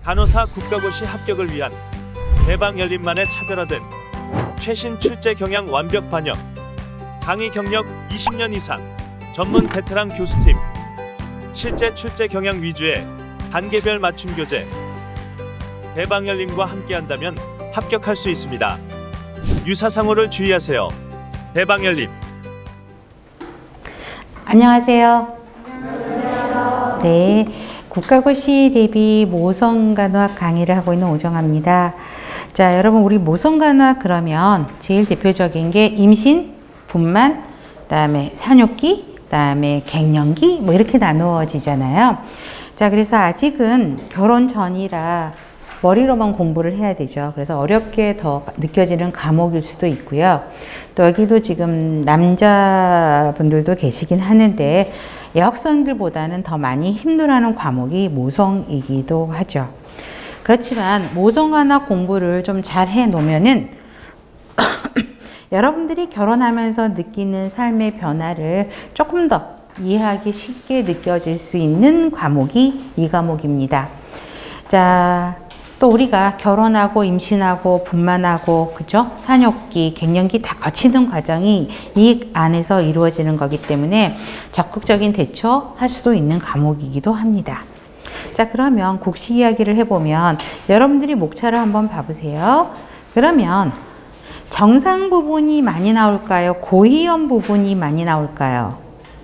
간호사 국가고시 합격을 위한 대방열림만의 차별화된 최신 출제 경향 완벽 반영, 강의 경력 20년 이상, 전문 베테랑 교수팀, 실제 출제 경향 위주의 단계별 맞춤 교재. 대방열림과 함께한다면 합격할 수 있습니다. 유사상호를 주의하세요. 대방열림. 안녕하세요. 네, 국가고시 대비 모성간호학 강의를 하고 있는 오정아입니다. 자, 여러분, 우리 모성간호학 그러면 제일 대표적인 게 임신, 분만, 그다음에 산욕기, 그다음에 갱년기 뭐 이렇게 나누어지잖아요. 자, 그래서 아직은 결혼 전이라 머리로만 공부를 해야 되죠. 그래서 어렵게 더 느껴지는 과목일 수도 있고요. 또 여기도 지금 남자분들도 계시긴 하는데 여학생들보다는 더 많이 힘들어하는 과목이 모성이기도 하죠. 그렇지만 모성간호학 공부를 좀 잘 해 놓으면은 여러분들이 결혼하면서 느끼는 삶의 변화를 조금 더 이해하기 쉽게 느껴질 수 있는 과목이 이 과목입니다. 자, 또 우리가 결혼하고 임신하고 분만하고 그죠? 산욕기, 갱년기 다 거치는 과정이 이 안에서 이루어지는 거기 때문에 적극적인 대처할 수도 있는 과목이기도 합니다. 자, 그러면 국시 이야기를 해보면 여러분들이 목차를 한번 봐보세요. 그러면 정상 부분이 많이 나올까요? 고위험 부분이 많이 나올까요?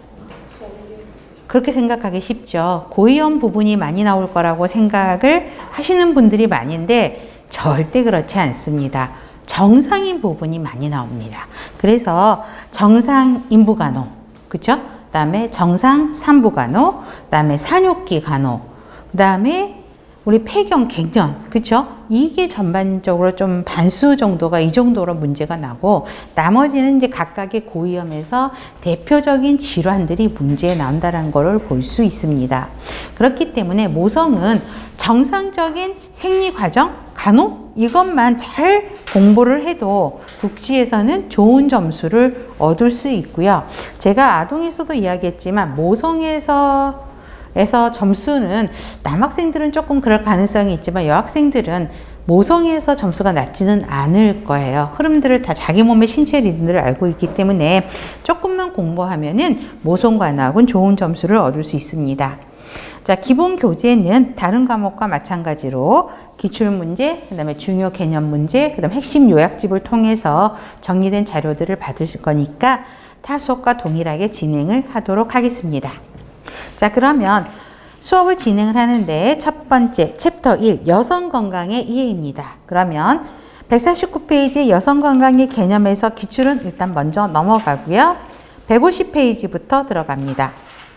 그렇게 생각하기 쉽죠. 고위험 부분이 많이 나올 거라고 생각을 하시는 분들이 많은데 절대 그렇지 않습니다. 정상인 부분이 많이 나옵니다. 그래서 정상 인부간호, 그쵸? 그 다음에 정상 산부간호, 그 다음에 산욕기 간호, 그 다음에 우리 폐경, 갱년, 그쵸? 이게 전반적으로 좀 반수 정도가 이 정도로 문제가 나고 나머지는 이제 각각의 고위험에서 대표적인 질환들이 문제에 나온다는 것을 볼 수 있습니다. 그렇기 때문에 모성은 정상적인 생리과정, 간호 이것만 잘 공부를 해도 국시에서는 좋은 점수를 얻을 수 있고요. 제가 아동에서도 이야기했지만 모성에서 점수는 남학생들은 조금 그럴 가능성이 있지만 여학생들은 모성에서 점수가 낮지는 않을 거예요. 흐름들을 다 자기 몸의 신체 리듬들을 알고 있기 때문에 조금만 공부하면은 모성간호학은 좋은 점수를 얻을 수 있습니다. 자, 기본 교재는 다른 과목과 마찬가지로 기출문제, 그 다음에 중요 개념 문제, 그 다음 핵심 요약집을 통해서 정리된 자료들을 받으실 거니까 타수업과 동일하게 진행을 하도록 하겠습니다. 자, 그러면 수업을 진행을 하는데 첫 번째 챕터 1 여성 건강의 이해입니다. 그러면 149페이지 여성 건강의 개념에서 기출은 일단 먼저 넘어가고요. 150페이지부터 들어갑니다.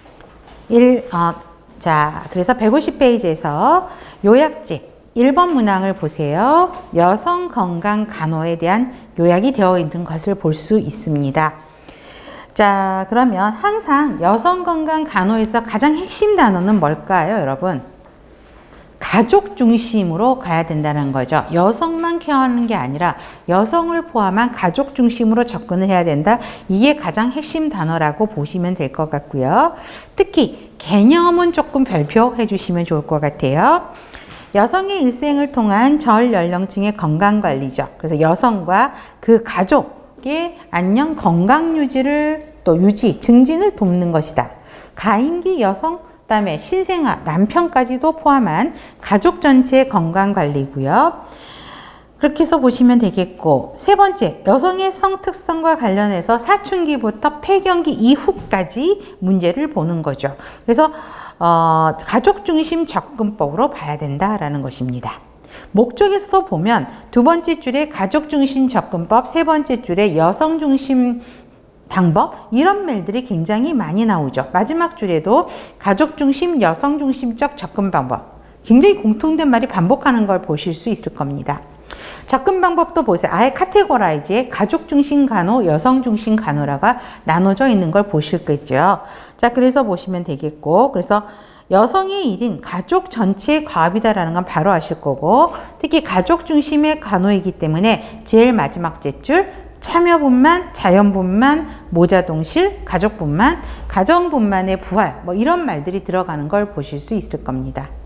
자, 그래서 150페이지에서 요약집 1번 문항을 보세요. 여성 건강 간호에 대한 요약이 되어 있는 것을 볼 수 있습니다. 자, 그러면 항상 여성 건강 간호에서 가장 핵심 단어는 뭘까요, 여러분? 가족 중심으로 가야 된다는 거죠. 여성만 케어하는 게 아니라 여성을 포함한 가족 중심으로 접근을 해야 된다. 이게 가장 핵심 단어라고 보시면 될 것 같고요. 특히 개념은 조금 별표해 주시면 좋을 것 같아요. 여성의 일생을 통한 전 연령층의 건강관리죠. 그래서 여성과 그 가족의 안녕 건강 유지를 또 유지, 증진을 돕는 것이다. 가임기 여성, 그다음에 신생아, 남편까지도 포함한 가족 전체의 건강관리고요. 그렇게 해서 보시면 되겠고, 세 번째, 여성의 성특성과 관련해서 사춘기부터 폐경기 이후까지 문제를 보는 거죠. 그래서 가족 중심 접근법으로 봐야 된다라는 것입니다. 목적에서도 보면 두 번째 줄에 가족 중심 접근법, 세 번째 줄에 여성 중심 방법, 이런 말들이 굉장히 많이 나오죠. 마지막 줄에도 가족 중심, 여성 중심적 접근 방법, 굉장히 공통된 말이 반복하는 걸 보실 수 있을 겁니다. 접근 방법도 보세요. 아예 카테고라이즈에 가족 중심 간호, 여성 중심 간호라고 나눠져 있는 걸 보실 거죠. 자, 그래서 보시면 되겠고, 그래서 여성의 일인 가족 전체의 과업이다라는 건 바로 아실 거고, 특히 가족 중심의 간호이기 때문에 제일 마지막 줄 참여분만, 자연분만, 모자동실, 가족분만, 가정분만의 부활, 뭐 이런 말들이 들어가는 걸 보실 수 있을 겁니다.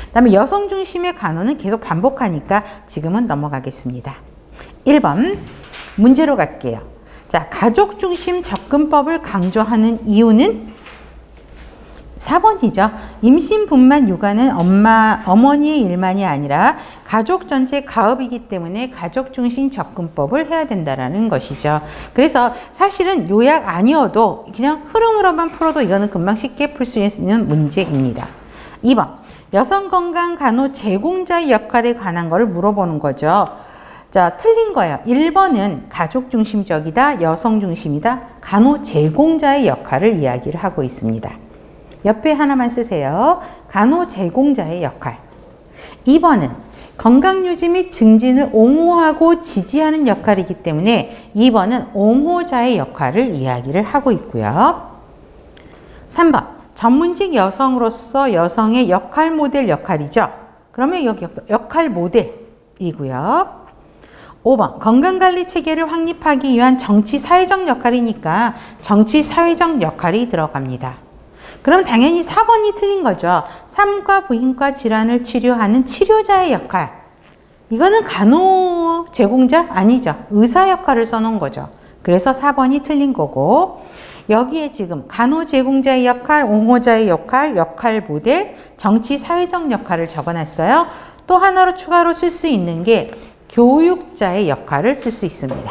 그다음에 여성 중심의 간호는 계속 반복하니까 지금은 넘어가겠습니다. 1번 문제로 갈게요. 자, 가족 중심 접근법을 강조하는 이유는 4번이죠. 임신, 분만, 육아는 어머니의 일만이 아니라 가족 전체 가업이기 때문에 가족 중심 접근법을 해야 된다라는 것이죠. 그래서 사실은 요약 아니어도 그냥 흐름으로만 풀어도 이거는 금방 쉽게 풀 수 있는 문제입니다. 2번 여성 건강 간호 제공자의 역할에 관한 거를 물어보는 거죠. 자, 틀린 거예요. 1번은 가족 중심적이다, 여성 중심이다, 간호 제공자의 역할을 이야기를 하고 있습니다. 옆에 하나만 쓰세요. 간호 제공자의 역할. 2번은 건강유지 및 증진을 옹호하고 지지하는 역할이기 때문에 2번은 옹호자의 역할을 이야기를 하고 있고요. 3번 전문직 여성으로서 여성의 역할 모델 역할이죠. 그러면 여기 역할 모델이고요. 5번 건강관리 체계를 확립하기 위한 정치 사회적 역할이니까 정치 사회적 역할이 들어갑니다. 그럼 당연히 4번이 틀린 거죠. 산과 부인과 질환을 치료하는 치료자의 역할. 이거는 간호 제공자 아니죠. 의사 역할을 써놓은 거죠. 그래서 4번이 틀린 거고, 여기에 지금 간호 제공자의 역할, 옹호자의 역할, 역할 모델, 정치 사회적 역할을 적어놨어요. 또 하나로 추가로 쓸 수 있는 게 교육자의 역할을 쓸 수 있습니다.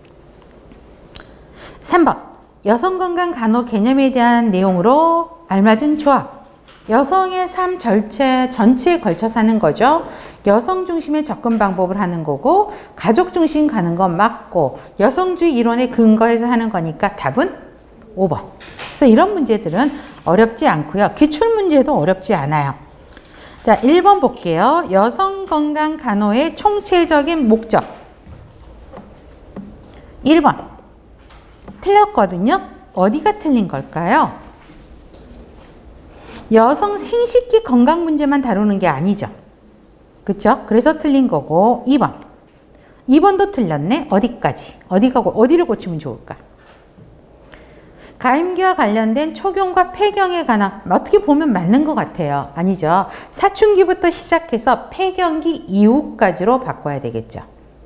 3번 여성건강 간호 개념에 대한 내용으로 알맞은 조합. 여성의 삶 전체에 걸쳐서 하는 거죠. 여성 중심의 접근 방법을 하는 거고 가족 중심 가는 건 맞고 여성주의 이론에 근거해서 하는 거니까 답은 5번. 그래서 이런 문제들은 어렵지 않고요. 기출문제도 어렵지 않아요. 자, 1번 볼게요. 여성건강 간호의 총체적인 목적. 1번. 틀렸거든요. 어디가 틀린 걸까요? 여성 생식기 건강 문제만 다루는 게 아니죠. 그쵸? 그래서 틀린 거고 2번. 2번도 틀렸네. 어디까지? 어디를 고치면 좋을까? 가임기와 관련된 초경과 폐경에 관한 어떻게 보면 맞는 것 같아요. 아니죠. 사춘기부터 시작해서 폐경기 이후까지로 바꿔야 되겠죠.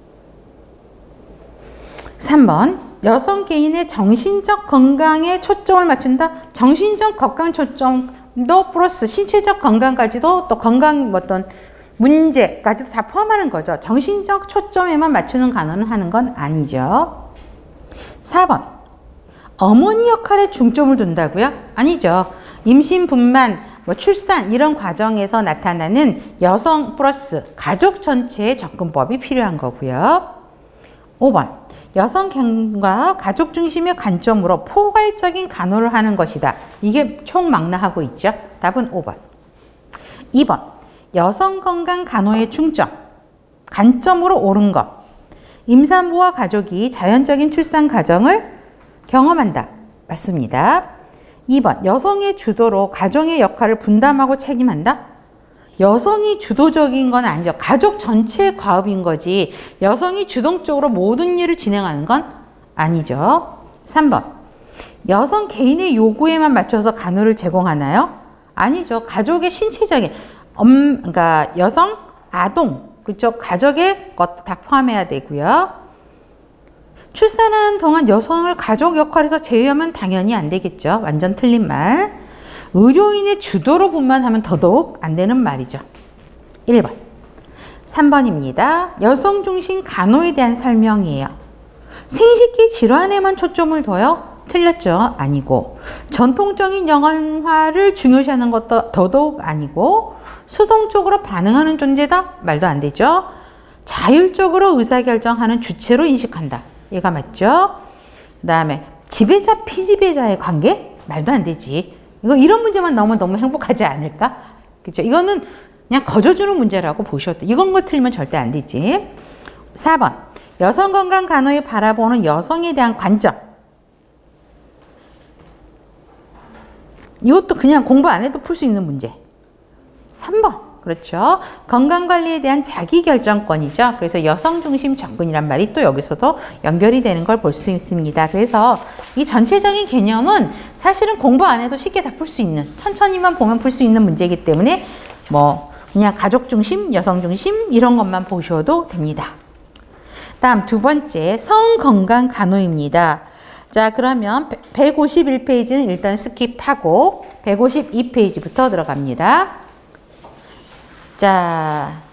3번 여성 개인의 정신적 건강에 초점을 맞춘다. 정신적 건강 초점도 플러스 신체적 건강까지도 또 건강 어떤 문제까지도 다 포함하는 거죠. 정신적 초점에만 맞추는 간호는 하는 건 아니죠. 4번 어머니 역할에 중점을 둔다고요? 아니죠. 임신, 분만, 출산 이런 과정에서 나타나는 여성 플러스 가족 전체의 접근법이 필요한 거고요. 5번 여성과 가족 중심의 관점으로 포괄적인 간호를 하는 것이다. 이게 총망라하고 있죠. 답은 5번. 2번 여성건강 간호의 중점, 관점으로 옳은 것. 임산부와 가족이 자연적인 출산 과정을 경험한다. 맞습니다. 2번 여성의 주도로 가정의 역할을 분담하고 책임한다. 여성이 주도적인 건 아니죠. 가족 전체의 과업인 거지 여성이 주동적으로 모든 일을 진행하는 건 아니죠. 3번 여성 개인의 요구에만 맞춰서 간호를 제공하나요? 아니죠. 가족의 신체적인 그러니까 여성, 아동 그쪽 가족의 것도 다 포함해야 되고요. 출산하는 동안 여성을 가족 역할에서 제외하면 당연히 안 되겠죠. 완전 틀린 말. 의료인의 주도로 분만하면 더더욱 안 되는 말이죠. 1번. 3번입니다. 여성 중심 간호에 대한 설명이에요. 생식기 질환에만 초점을 둬요? 틀렸죠? 아니고. 전통적인 영양화를 중요시하는 것도 더더욱 아니고 수동적으로 반응하는 존재다? 말도 안 되죠. 자율적으로 의사결정하는 주체로 인식한다. 얘가 맞죠? 그 다음에 지배자, 피지배자의 관계? 말도 안 되지. 이런 문제만 나오면 너무 행복하지 않을까? 그죠? 이거는 그냥 거저주는 문제라고 보셔도 돼. 이건 거 틀리면 절대 안 되지. 4번. 여성 건강 간호에 바라보는 여성에 대한 관점. 이것도 그냥 공부 안 해도 풀 수 있는 문제. 3번. 그렇죠. 건강관리에 대한 자기결정권이죠. 그래서 여성중심 접근이란 말이 또 여기서도 연결이 되는 걸 볼 수 있습니다. 그래서 이 전체적인 개념은 사실은 공부 안 해도 쉽게 다 풀 수 있는, 천천히만 보면 풀 수 있는 문제이기 때문에 그냥 가족 중심, 여성 중심 이런 것만 보셔도 됩니다. 다음 두 번째 성건강 간호입니다. 자, 그러면 151페이지는 일단 스킵하고 152페이지부터 들어갑니다. 자,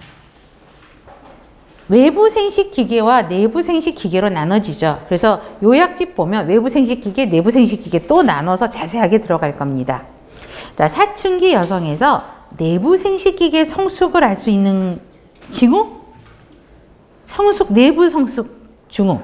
외부 생식 기계와 내부 생식 기계로 나눠지죠. 그래서 요약집 보면 외부 생식 기계, 내부 생식 기계 또 나눠서 자세하게 들어갈 겁니다. 자, 사춘기 여성에서 내부 생식 기계 성숙을 알 수 있는 징후? 성숙, 내부 성숙 징후.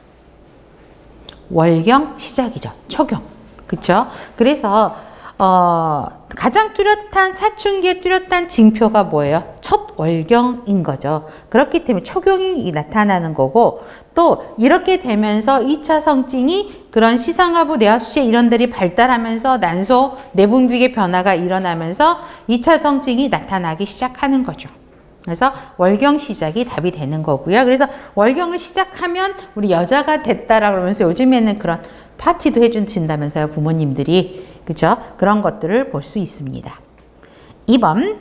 월경 시작이죠. 초경. 그쵸? 그래서 가장 뚜렷한 사춘기에 뚜렷한 징표가 뭐예요? 첫 월경인 거죠. 그렇기 때문에 초경이 나타나는 거고 또 이렇게 되면서 2차 성징이 그런 시상하부 내하수체 이런들이 발달하면서 난소 내분비계 변화가 일어나면서 2차 성징이 나타나기 시작하는 거죠. 그래서 월경 시작이 답이 되는 거고요. 그래서 월경을 시작하면 우리 여자가 됐다라고 그러면서 요즘에는 그런 파티도 해주신다면서요, 부모님들이. 그죠? 그런 것들을 볼 수 있습니다. 2번.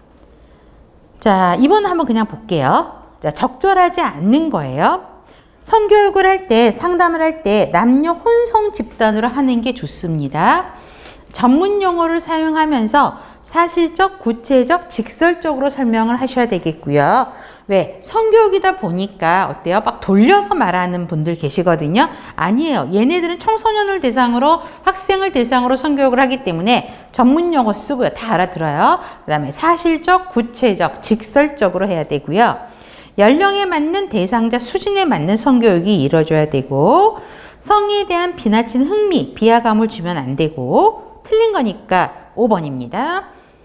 자, 2번 한번 그냥 볼게요. 자, 적절하지 않는 거예요. 성교육을 할 때, 상담을 할 때 남녀 혼성 집단으로 하는 게 좋습니다. 전문 용어를 사용하면서 사실적, 구체적, 직설적으로 설명을 하셔야 되겠고요. 왜? 성교육이다 보니까 어때요? 막 돌려서 말하는 분들 계시거든요. 아니에요. 얘네들은 청소년을 대상으로, 학생을 대상으로 성교육을 하기 때문에 전문 용어 쓰고요. 다 알아들어요. 그 다음에 사실적, 구체적, 직설적으로 해야 되고요. 연령에 맞는 대상자 수준에 맞는 성교육이 이루어져야 되고 성에 대한 비나친 흥미, 비하감을 주면 안 되고 틀린 거니까 5번입니다.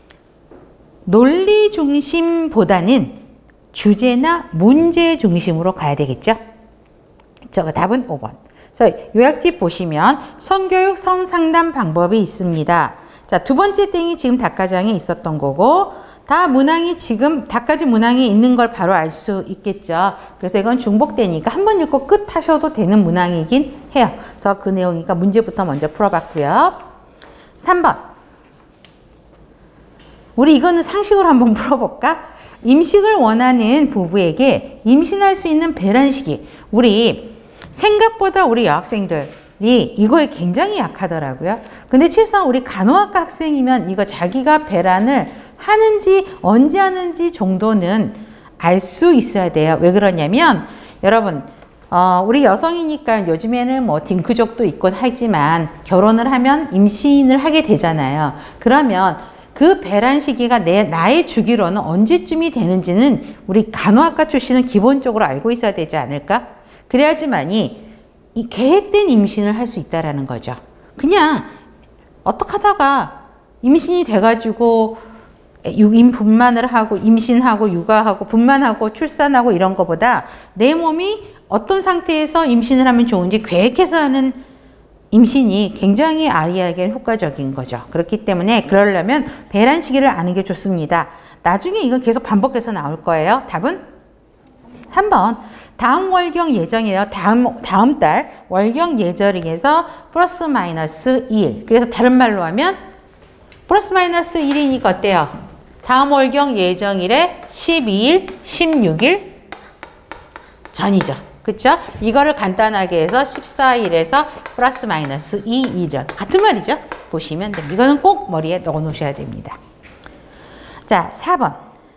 논리 중심보다는 주제나 문제 중심으로 가야 되겠죠? 저거 답은 5번. 그래서 요약집 보시면 성교육 성상담 방법이 있습니다. 자, 두 번째 땡이 지금 닭가장에 있었던 거고 다 문항이 지금 닭가지 문항이 있는 걸 바로 알 수 있겠죠. 그래서 이건 중복되니까 한 번 읽고 끝 하셔도 되는 문항이긴 해요. 그래서 그 내용이니까 문제부터 먼저 풀어봤고요. 3번. 우리 이거는 상식으로 한번 풀어볼까? 임식을 원하는 부부에게 임신할 수 있는 배란 시기. 우리 생각보다 우리 여학생들이 이거에 굉장히 약하더라고요. 근데 최소한 우리 간호학과 학생이면 이거 자기가 배란을 하는지 언제 하는지 정도는 알 수 있어야 돼요. 왜 그러냐면 여러분 우리 여성이니까 요즘에는 뭐 딩크족도 있곤 하지만 결혼을 하면 임신을 하게 되잖아요. 그러면 그 배란 시기가 나의 주기로는 언제쯤이 되는지는 우리 간호학과 출신은 기본적으로 알고 있어야 되지 않을까? 그래야지만이 이 계획된 임신을 할 수 있다라는 거죠. 그냥 어떻게 하다가 임신이 돼가지고 분만을 하고 임신하고 육아하고 분만하고 출산하고 이런 거보다 내 몸이 어떤 상태에서 임신을 하면 좋은지 계획해서 하는 임신이 굉장히 아이에게 효과적인 거죠. 그렇기 때문에 그러려면 배란 시기를 아는 게 좋습니다. 나중에 이건 계속 반복해서 나올 거예요. 답은 3번. 다음 월경 예정이에요. 다음 달 월경 예정에서 플러스 마이너스 2일. 그래서 다른 말로 하면 플러스 마이너스 1이니까 어때요? 다음 월경 예정일에 12일, 16일 전이죠. 그쵸? 이거를 간단하게 해서 14일에서 플러스 마이너스 2일. 같은 말이죠. 보시면 됩니다. 이거는 꼭 머리에 넣어 놓으셔야 됩니다. 자, 4번.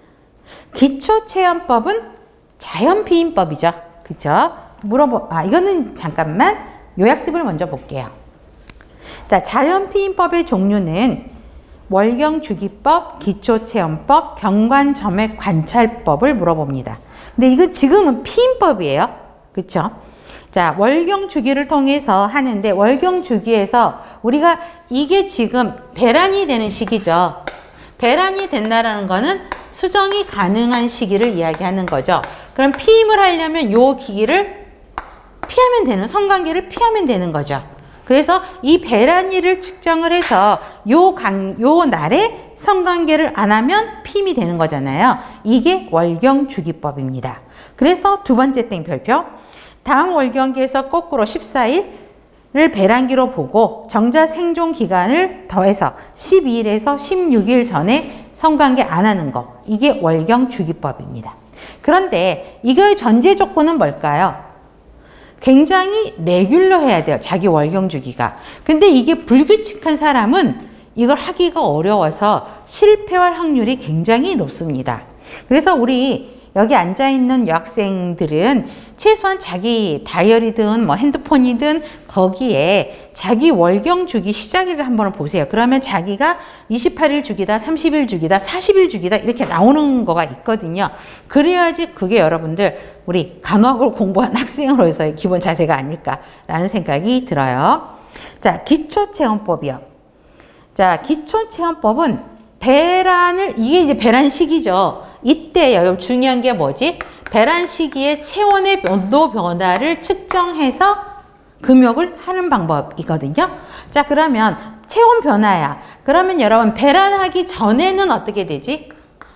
기초체험법은 자연피임법이죠. 그쵸? 이거는 잠깐만 요약집을 먼저 볼게요. 자, 자연피임법의 종류는 월경주기법, 기초체험법, 경관점액관찰법을 물어봅니다. 근데 이거 지금은 피임법이에요. 그쵸? 자, 월경주기를 통해서 하는데 월경주기에서 우리가 이게 지금 배란이 되는 시기죠. 배란이 된다라는 거는 수정이 가능한 시기를 이야기하는 거죠. 그럼 피임을 하려면 요 기기를 피하면 되는, 성관계를 피하면 되는 거죠. 그래서 이 배란일을 측정을 해서 요 날에 성관계를 안 하면 피임이 되는 거잖아요. 이게 월경주기법입니다. 그래서 두 번째 땡별표. 다음 월경기에서 거꾸로 14일을 배란기로 보고 정자 생존 기간을 더해서 12일에서 16일 전에 성관계 안 하는 거. 이게 월경주기법입니다. 그런데 이거의 전제 조건은 뭘까요? 굉장히 레귤러해야 돼요. 자기 월경주기가. 근데 이게 불규칙한 사람은 이걸 하기가 어려워서 실패할 확률이 굉장히 높습니다. 그래서 우리 여기 앉아있는 여학생들은 최소한 자기 다이어리든 뭐 핸드폰이든 거기에 자기 월경 주기 시작일을 한번 보세요. 그러면 자기가 28일 주기다, 30일 주기다, 40일 주기다 이렇게 나오는 거가 있거든요. 그래야지 그게 여러분들 우리 간호학을 공부한 학생으로서의 기본 자세가 아닐까라는 생각이 들어요. 자, 기초체험법이요. 자, 기초체험법은 배란을, 이게 이제 배란식이죠. 이때 여기 중요한 게 뭐지? 배란 시기에 체온의 온도 변화를 측정해서 금욕을 하는 방법이거든요. 자, 그러면 체온 변화야. 그러면 여러분 배란하기 전에는 어떻게 되지?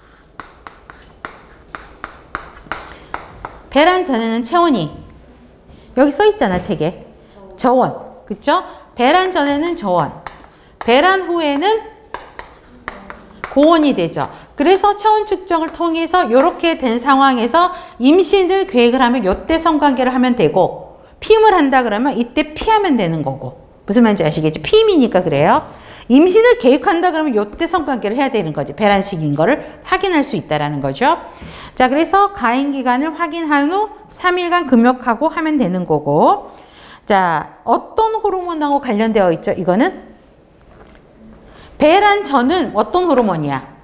배란 전에는 체온이 여기 써 있잖아, 책에. 저온. 그쵸? 배란 전에는 저온. 배란 후에는 고온이 되죠. 그래서 체온 측정을 통해서 이렇게 된 상황에서 임신을 계획을 하면 이때 성관계를 하면 되고, 피임을 한다 그러면 이때 피하면 되는 거고. 무슨 말인지 아시겠죠? 피임이니까 그래요. 임신을 계획한다 그러면 이때 성관계를 해야 되는 거지. 배란식인 거를 확인할 수 있다라는 거죠. 자, 그래서 가임기간을 확인한 후 3일간 금욕하고 하면 되는 거고. 자, 어떤 호르몬하고 관련되어 있죠? 이거는 배란 전은 어떤 호르몬이야?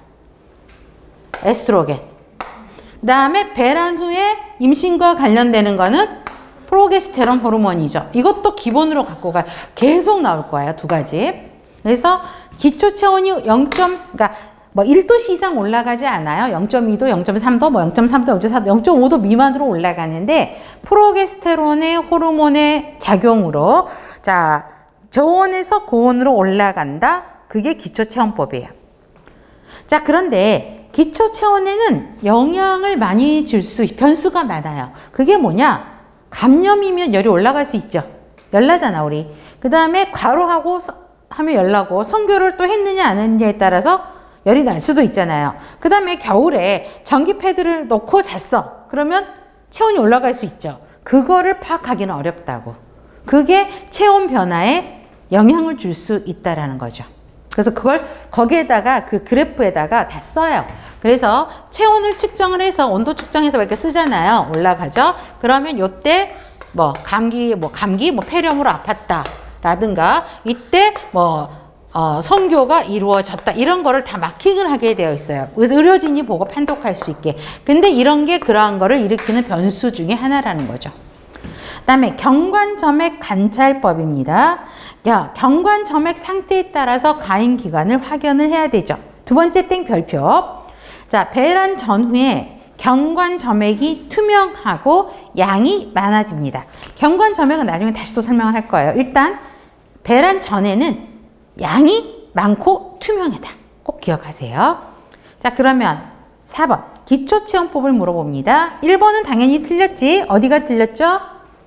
에스트로겐. 그 다음에 배란 후에 임신과 관련되는 거는 프로게스테론 호르몬이죠. 이것도 기본으로 갖고 가 계속 나올 거예요. 두 가지. 그래서 기초 체온이 0. 그러니까 뭐 1도씨 이상 올라가지 않아요. 0.2도, 0.3도, 뭐 0.3도, 0.4도, 0.5도 미만으로 올라가는데 프로게스테론의 호르몬의 작용으로 자, 저온에서 고온으로 올라간다. 그게 기초 체온법이에요. 자, 그런데 기초 체온에는 영향을 많이 줄 수, 변수가 많아요. 그게 뭐냐? 감염이면 열이 올라갈 수 있죠. 열나잖아, 우리. 그 다음에 과로하고 하면 열나고, 성교를 또 했느냐 안 했느냐에 따라서 열이 날 수도 있잖아요. 그 다음에 겨울에 전기 패드를 놓고 잤어. 그러면 체온이 올라갈 수 있죠. 그거를 파악하기는 어렵다고. 그게 체온 변화에 영향을 줄 수 있다라는 거죠. 그래서 그걸 거기에다가 그 그래프에다가 다 써요. 그래서 체온을 측정을 해서 온도 측정해서 이렇게 쓰잖아요. 올라가죠. 그러면 요때 뭐 감기 폐렴으로 아팠다라든가 이때 뭐 성교가 이루어졌다 이런 거를 다 마킹을 하게 되어 있어요. 의료진이 보고 판독할 수 있게. 근데 이런 게 그러한 거를 일으키는 변수 중에 하나라는 거죠. 그다음에 경관점액 관찰법입니다. 경관점액 상태에 따라서 가임 기간을 확인을 해야 되죠. 두 번째 땡별표. 자, 배란 전후에 경관점액이 투명하고 양이 많아집니다. 경관점액은 나중에 다시 또 설명을 할 거예요. 일단 배란 전에는 양이 많고 투명하다. 꼭 기억하세요. 자, 그러면 4번 기초체온법을 물어봅니다. 1번은 당연히 틀렸지. 어디가 틀렸죠?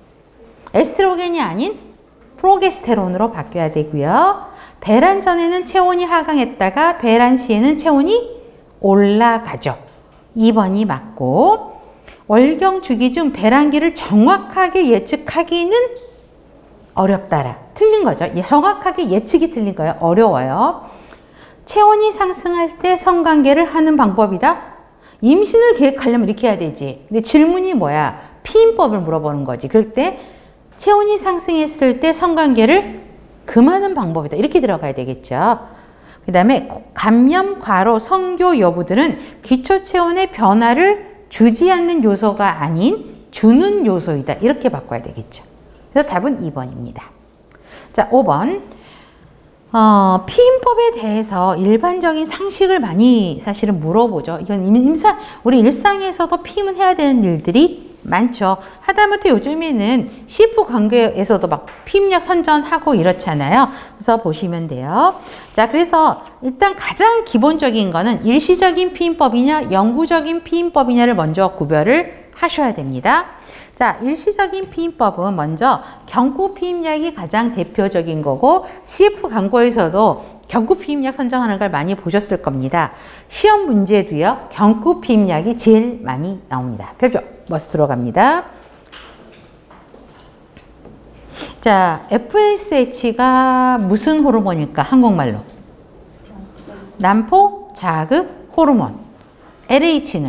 에스트로겐이 아닌 프로게스테론으로 바뀌어야 되고요. 배란 전에는 체온이 하강했다가 배란 시에는 체온이 올라가죠. 2번이 맞고, 월경 주기 중 배란기를 정확하게 예측하기는 어렵다라. 틀린 거죠. 정확하게 예측이 틀린 거예요. 어려워요. 체온이 상승할 때 성관계를 하는 방법이다. 임신을 계획하려면 이렇게 해야 되지. 근데 질문이 뭐야? 피임법을 물어보는 거지. 그럴 때 체온이 상승했을 때 성관계를 금하는 방법이다. 이렇게 들어가야 되겠죠. 그 다음에 감염, 과로, 성교 여부들은 기초체온의 변화를 주지 않는 요소가 아닌 주는 요소이다. 이렇게 바꿔야 되겠죠. 그래서 답은 2번입니다. 자, 5번. 피임법에 대해서 일반적인 상식을 많이 사실은 물어보죠. 이건 우리 일상에서도 피임은 해야 되는 일들이 많죠. 하다못해 요즘에는 CF 관계에서도 막 피임약 선전하고 이렇잖아요. 그래서 보시면 돼요. 자, 그래서 일단 가장 기본적인 거는 일시적인 피임법이냐 영구적인 피임법이냐를 먼저 구별을 하셔야 됩니다. 자, 일시적인 피임법은 먼저 경구 피임약이 가장 대표적인 거고 CF 광고에서도 경구 피임약 선정하는 걸 많이 보셨을 겁니다. 시험 문제도요. 경구 피임약이 제일 많이 나옵니다. 별표 머스트로 갑니다. 자, FSH가 무슨 호르몬일까? 한국말로. 난포 자극 호르몬. LH는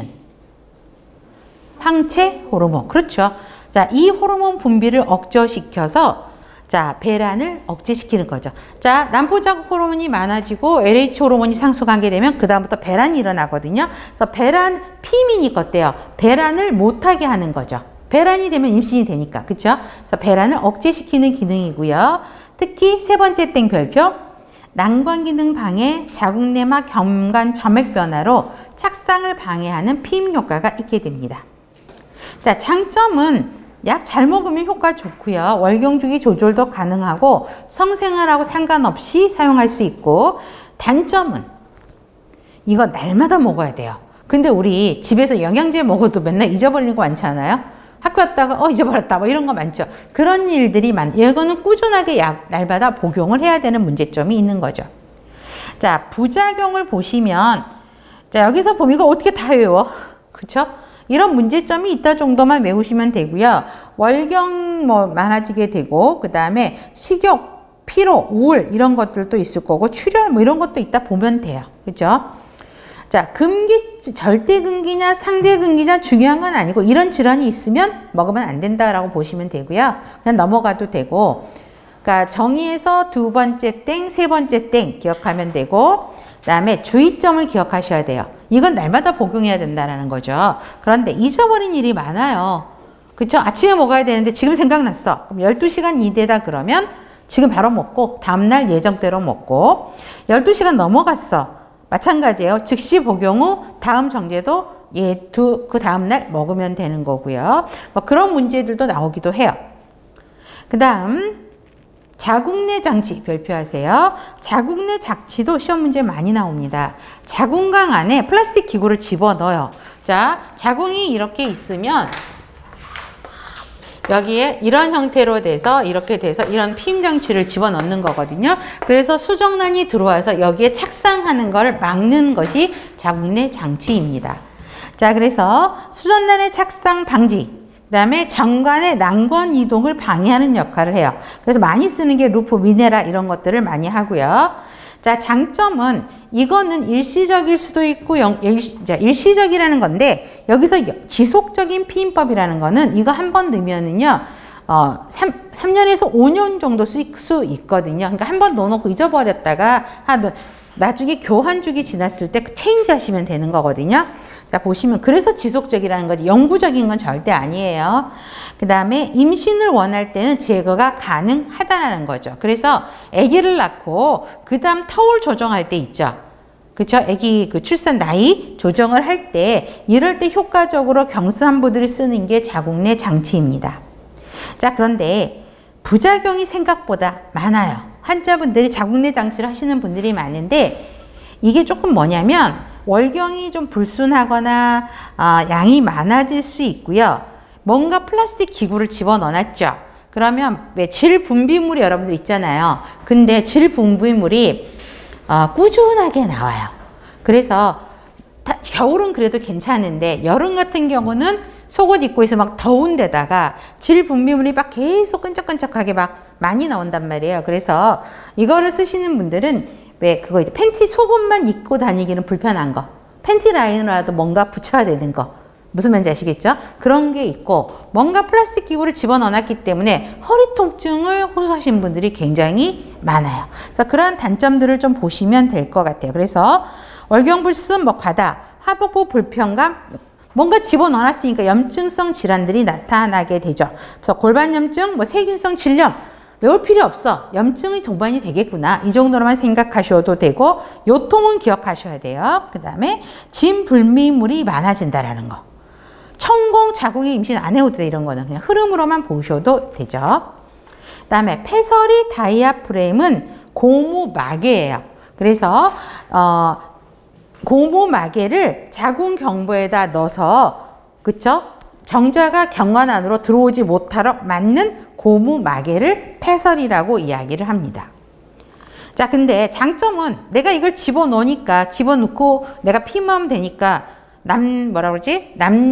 황체 호르몬. 그렇죠. 자, 이 호르몬 분비를 억제시켜서 자, 배란을 억제시키는 거죠. 자, 난포 자극 호르몬이 많아지고 LH 호르몬이 상승하게 되면 그 다음부터 배란이 일어나거든요. 그래서 배란 피임이니까 어때요? 배란을 못하게 하는 거죠. 배란이 되면 임신이 되니까. 그렇죠? 그래서 배란을 억제시키는 기능이고요. 특히 세 번째 땡 별표. 난관 기능 방해, 자궁내막 경관 점액 변화로 착상을 방해하는 피임 효과가 있게 됩니다. 자, 장점은 약 잘 먹으면 효과 좋고요. 월경주기 조절도 가능하고 성생활하고 상관없이 사용할 수 있고, 단점은 이거 날마다 먹어야 돼요. 근데 우리 집에서 영양제 먹어도 맨날 잊어버리는 거 많지 않아요? 학교 갔다가 잊어버렸다 뭐 이런 거 많죠. 그런 일들이 이거는 꾸준하게 약 날마다 복용을 해야 되는 문제점이 있는 거죠. 자, 부작용을 보시면 자, 여기서 보면 이거 어떻게 다 외워? 그렇죠? 이런 문제점이 있다 정도만 외우시면 되고요. 월경 뭐 많아지게 되고, 그 다음에 식욕, 피로, 우울 이런 것들도 있을 거고, 출혈 뭐 이런 것도 있다 보면 돼요. 그죠? 자, 절대금기냐 상대금기냐 중요한 건 아니고, 이런 질환이 있으면 먹으면 안 된다라고 보시면 되고요. 그냥 넘어가도 되고, 그러니까 정의에서 두 번째 땡, 세 번째 땡 기억하면 되고, 그 다음에 주의점을 기억하셔야 돼요. 이건 날마다 복용해야 된다는 거죠. 그런데 잊어버린 일이 많아요. 그쵸? 아침에 먹어야 되는데 지금 생각났어. 그럼 12시간 이내다 그러면 지금 바로 먹고 다음날 예정대로 먹고, 12시간 넘어갔어. 마찬가지예요. 즉시 복용 후 다음 정제도 그 다음날 먹으면 되는 거고요. 뭐 그런 문제들도 나오기도 해요. 그 다음 자궁내 장치 별표하세요. 자궁내 장치도 시험 문제 많이 나옵니다. 자궁강 안에 플라스틱 기구를 집어넣어요. 자, 자궁이 이렇게 있으면 여기에 이런 형태로 돼서 이렇게 돼서 이런 피임 장치를 집어넣는 거거든요. 그래서 수정란이 들어와서 여기에 착상하는 걸 막는 것이 자궁내 장치입니다. 자, 그래서 수정란의 착상 방지, 그 다음에 정관의 난관 이동을 방해하는 역할을 해요. 그래서 많이 쓰는 게 루프, 미네라 이런 것들을 많이 하고요. 자, 장점은 이거는 일시적일 수도 있고 일시적이라는 건데, 여기서 지속적인 피임법이라는 거는 이거 한 번 넣으면은요 3년에서 5년 정도 쓸 수 있거든요. 그러니까 한 번 넣어놓고 잊어버렸다가 나중에 교환주기 지났을 때 체인지 하시면 되는 거거든요. 자, 보시면 그래서 지속적이라는 거지 영구적인 건 절대 아니에요. 그 다음에 임신을 원할 때는 제거가 가능하다는 거죠. 그래서 아기를 낳고 그 다음 터울 조정할 때 있죠. 그쵸? 아기 그 출산 나이 조정을 할 때, 이럴 때 효과적으로 경수환부들이 쓰는 게 자궁내 장치입니다. 자, 그런데 부작용이 생각보다 많아요. 환자분들이 자궁내 장치를 하시는 분들이 많은데, 이게 조금 뭐냐면 월경이 좀 불순하거나 양이 많아질 수 있고요. 뭔가 플라스틱 기구를 집어넣어놨죠. 그러면 왜 질 분비물이 여러분들 있잖아요. 근데 질 분비물이 꾸준하게 나와요. 그래서 겨울은 그래도 괜찮은데 여름 같은 경우는 속옷 입고 있어 막 더운 데다가 질 분비물이 막 계속 끈적끈적하게 막 많이 나온단 말이에요. 그래서 이거를 쓰시는 분들은 왜 그거 이제 팬티 속옷만 입고 다니기는 불편한 거, 팬티 라인이라도 뭔가 붙여야 되는 거, 무슨 말인지 아시겠죠? 그런 게 있고, 뭔가 플라스틱 기구를 집어넣어놨기 때문에 허리 통증을 호소하시는 분들이 굉장히 많아요. 그래서 그런 단점들을 좀 보시면 될 것 같아요. 그래서 월경불순, 뭐 과다, 하복부 불편감, 뭔가 집어넣어놨으니까 염증성 질환들이 나타나게 되죠. 그래서 골반염증, 뭐 세균성 질염, 외울 필요 없어. 염증의 동반이 되겠구나. 이 정도로만 생각하셔도 되고, 요통은 기억하셔야 돼요. 그 다음에 진분비물이 많아진다라는 거. 천공, 자궁이 임신 안 해도 돼. 이런 거는 그냥 흐름으로만 보셔도 되죠. 그 다음에 패서리 다이아프램은 고무마개예요. 그래서 고무마개를 자궁 경부에다 넣어서, 그쵸? 정자가 경관 안으로 들어오지 못하도록 막는 고무마개를 패설이라고 이야기를 합니다. 자, 근데 장점은 내가 이걸 집어넣으니까, 집어넣고 내가 피임하면 되니까 뭐라 그러지?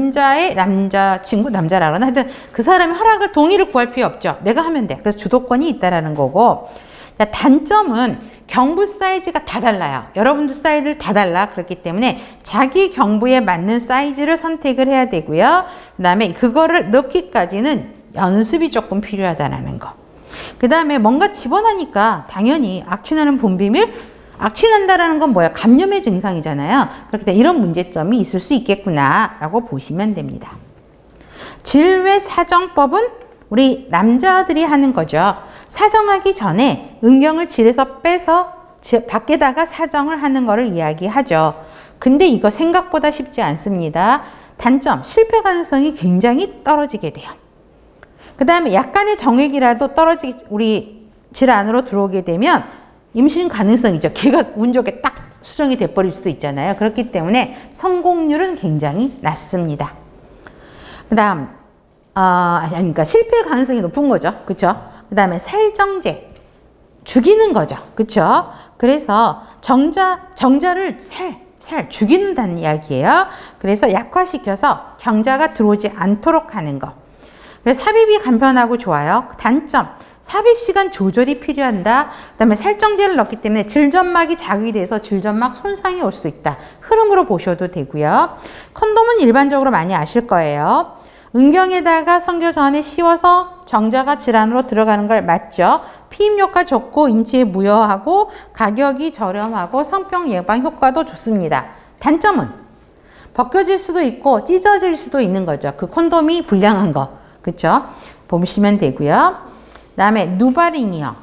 남자친구, 남자라 그러나 하여튼 그 사람의 동의를 구할 필요 없죠. 내가 하면 돼. 그래서 주도권이 있다라는 거고. 자, 단점은 경부 사이즈가 다 달라요. 여러분들 사이즈를 다 달라. 그렇기 때문에 자기 경부에 맞는 사이즈를 선택을 해야 되고요. 그 다음에 그거를 넣기까지는 연습이 조금 필요하다는 거. 그 다음에 뭔가 집어넣으니까 당연히 악취나는 분비물, 악취난다라는 건 뭐야? 감염의 증상이잖아요. 그렇기 때문에 이런 문제점이 있을 수 있겠구나 라고 보시면 됩니다. 질외 사정법은 우리 남자들이 하는 거죠. 사정하기 전에 음경을 질에서 빼서 밖에다가 사정을 하는 거를 이야기하죠. 근데 이거 생각보다 쉽지 않습니다. 단점, 실패 가능성이 굉장히 떨어지게 돼요. 그 다음에 약간의 정액이라도 우리 질 안으로 들어오게 되면 임신 가능성이죠. 걔가 운 좋게 딱 수정이 돼버릴 수도 있잖아요. 그렇기 때문에 성공률은 굉장히 낮습니다. 그 다음, 그러니까 실패 가능성이 높은 거죠. 그쵸? 그 다음에 살정제. 죽이는 거죠. 그쵸? 그래서 정자를 죽이는다는 이야기예요. 그래서 약화시켜서 경자가 들어오지 않도록 하는 거. 그래서 삽입이 간편하고 좋아요. 단점, 삽입 시간 조절이 필요한다. 그 다음에 살정제를 넣기 때문에 질점막이 자극이 돼서 질점막 손상이 올 수도 있다. 흐름으로 보셔도 되고요. 콘돔은 일반적으로 많이 아실 거예요. 은경에다가 성교 전에 씌워서 정자가 질 안으로 들어가는 걸 맞죠. 피임 효과 좋고 인체에 무효하고 가격이 저렴하고 성병 예방 효과도 좋습니다. 단점은 벗겨질 수도 있고 찢어질 수도 있는 거죠. 그 콘돔이 불량한 거. 그쵸? 보시면 되고요. 그 다음에 누바링이요.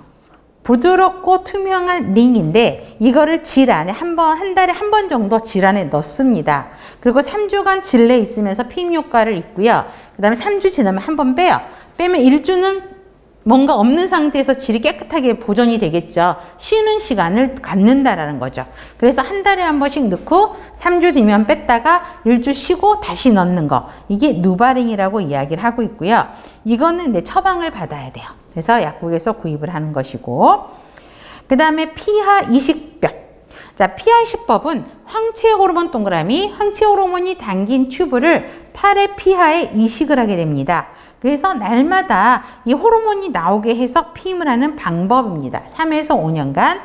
부드럽고 투명한 링인데 이거를 질 안에 한 달에 한 번 정도 질 안에 넣습니다. 그리고 3주간 질 내에 있으면서 피임 효과를 있고요. 그 다음에 3주 지나면 한 번 빼요. 빼면 1주는 뭔가 없는 상태에서 질이 깨끗하게 보존이 되겠죠. 쉬는 시간을 갖는다라는 거죠. 그래서 한 달에 한 번씩 넣고 3주 뒤면 뺐다가 1주 쉬고 다시 넣는 거. 이게 누바링이라고 이야기를 하고 있고요. 이거는 내 처방을 받아야 돼요. 그래서 약국에서 구입을 하는 것이고. 그 다음에 피하 이식법. 자, 피하 이식법은 황체 호르몬 동그라미, 황체 호르몬이 담긴 튜브를 팔의 피하에 이식을 하게 됩니다. 그래서 날마다 이 호르몬이 나오게 해서 피임을 하는 방법입니다. 3에서 5년간.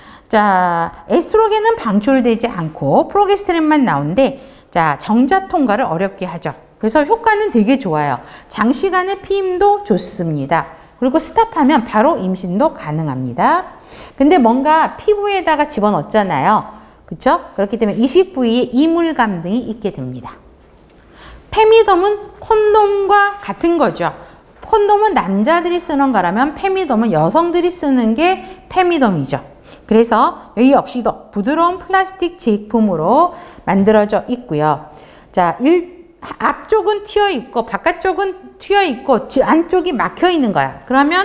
자, 에스트로겐은 방출되지 않고 프로게스테론만 나오는데, 자, 정자 통과를 어렵게 하죠. 그래서 효과는 되게 좋아요. 장시간의 피임도 좋습니다. 그리고 스탑하면 바로 임신도 가능합니다. 근데 뭔가 피부에다가 집어넣잖아요. 그쵸? 그렇기 때문에 이식 부위에 이물감 등이 있게 됩니다. 페미돔은 콘돔과 같은 거죠. 콘돔은 남자들이 쓰는 거라면 페미돔은 여성들이 쓰는 게 페미돔이죠. 그래서 여기 역시도 부드러운 플라스틱 제품으로 만들어져 있고요. 자, 앞쪽은 튀어 있고 바깥쪽은 튀어 있고 안쪽이 막혀 있는 거야. 그러면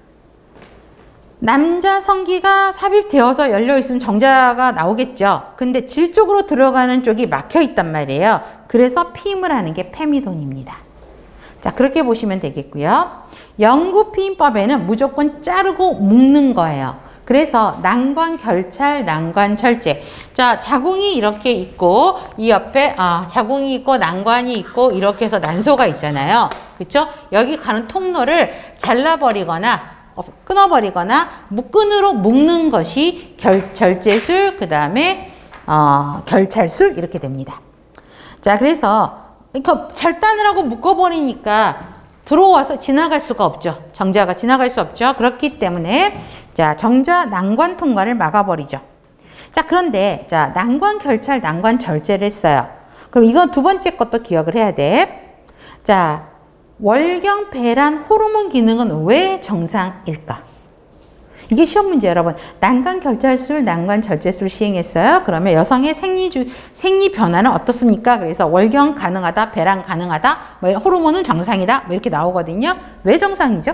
남자 성기가 삽입되어서 열려 있으면 정자가 나오겠죠. 근데 질 쪽으로 들어가는 쪽이 막혀 있단 말이에요. 그래서 피임을 하는 게 페미돈입니다. 자, 그렇게 보시면 되겠고요. 영구 피임법에는 무조건 자르고 묶는 거예요. 그래서 난관 결찰, 난관 절제. 자, 자궁이 이렇게 있고 이 옆에 자궁이 있고 난관이 있고 이렇게 해서 난소가 있잖아요. 그렇죠? 여기 가는 통로를 잘라버리거나 끊어버리거나 끈으로 묶는 것이 절제술, 그 다음에 결찰술 이렇게 됩니다. 자, 그래서 이렇게 절단을 하고 묶어버리니까 들어와서 지나갈 수가 없죠. 정자가 지나갈 수 없죠. 그렇기 때문에 자, 정자 난관 통과를 막아버리죠. 자, 그런데 자, 난관 결찰, 난관 절제를 했어요. 그럼 이건 두 번째 것도 기억을 해야 돼. 자, 월경 배란 호르몬 기능은 왜 정상일까? 이게 시험 문제 여러분. 난관 결찰술, 난관 절제술 시행했어요. 그러면 여성의 생리 변화는 어떻습니까? 그래서 월경 가능하다, 배란 가능하다, 뭐 호르몬은 정상이다, 뭐 이렇게 나오거든요. 왜 정상이죠?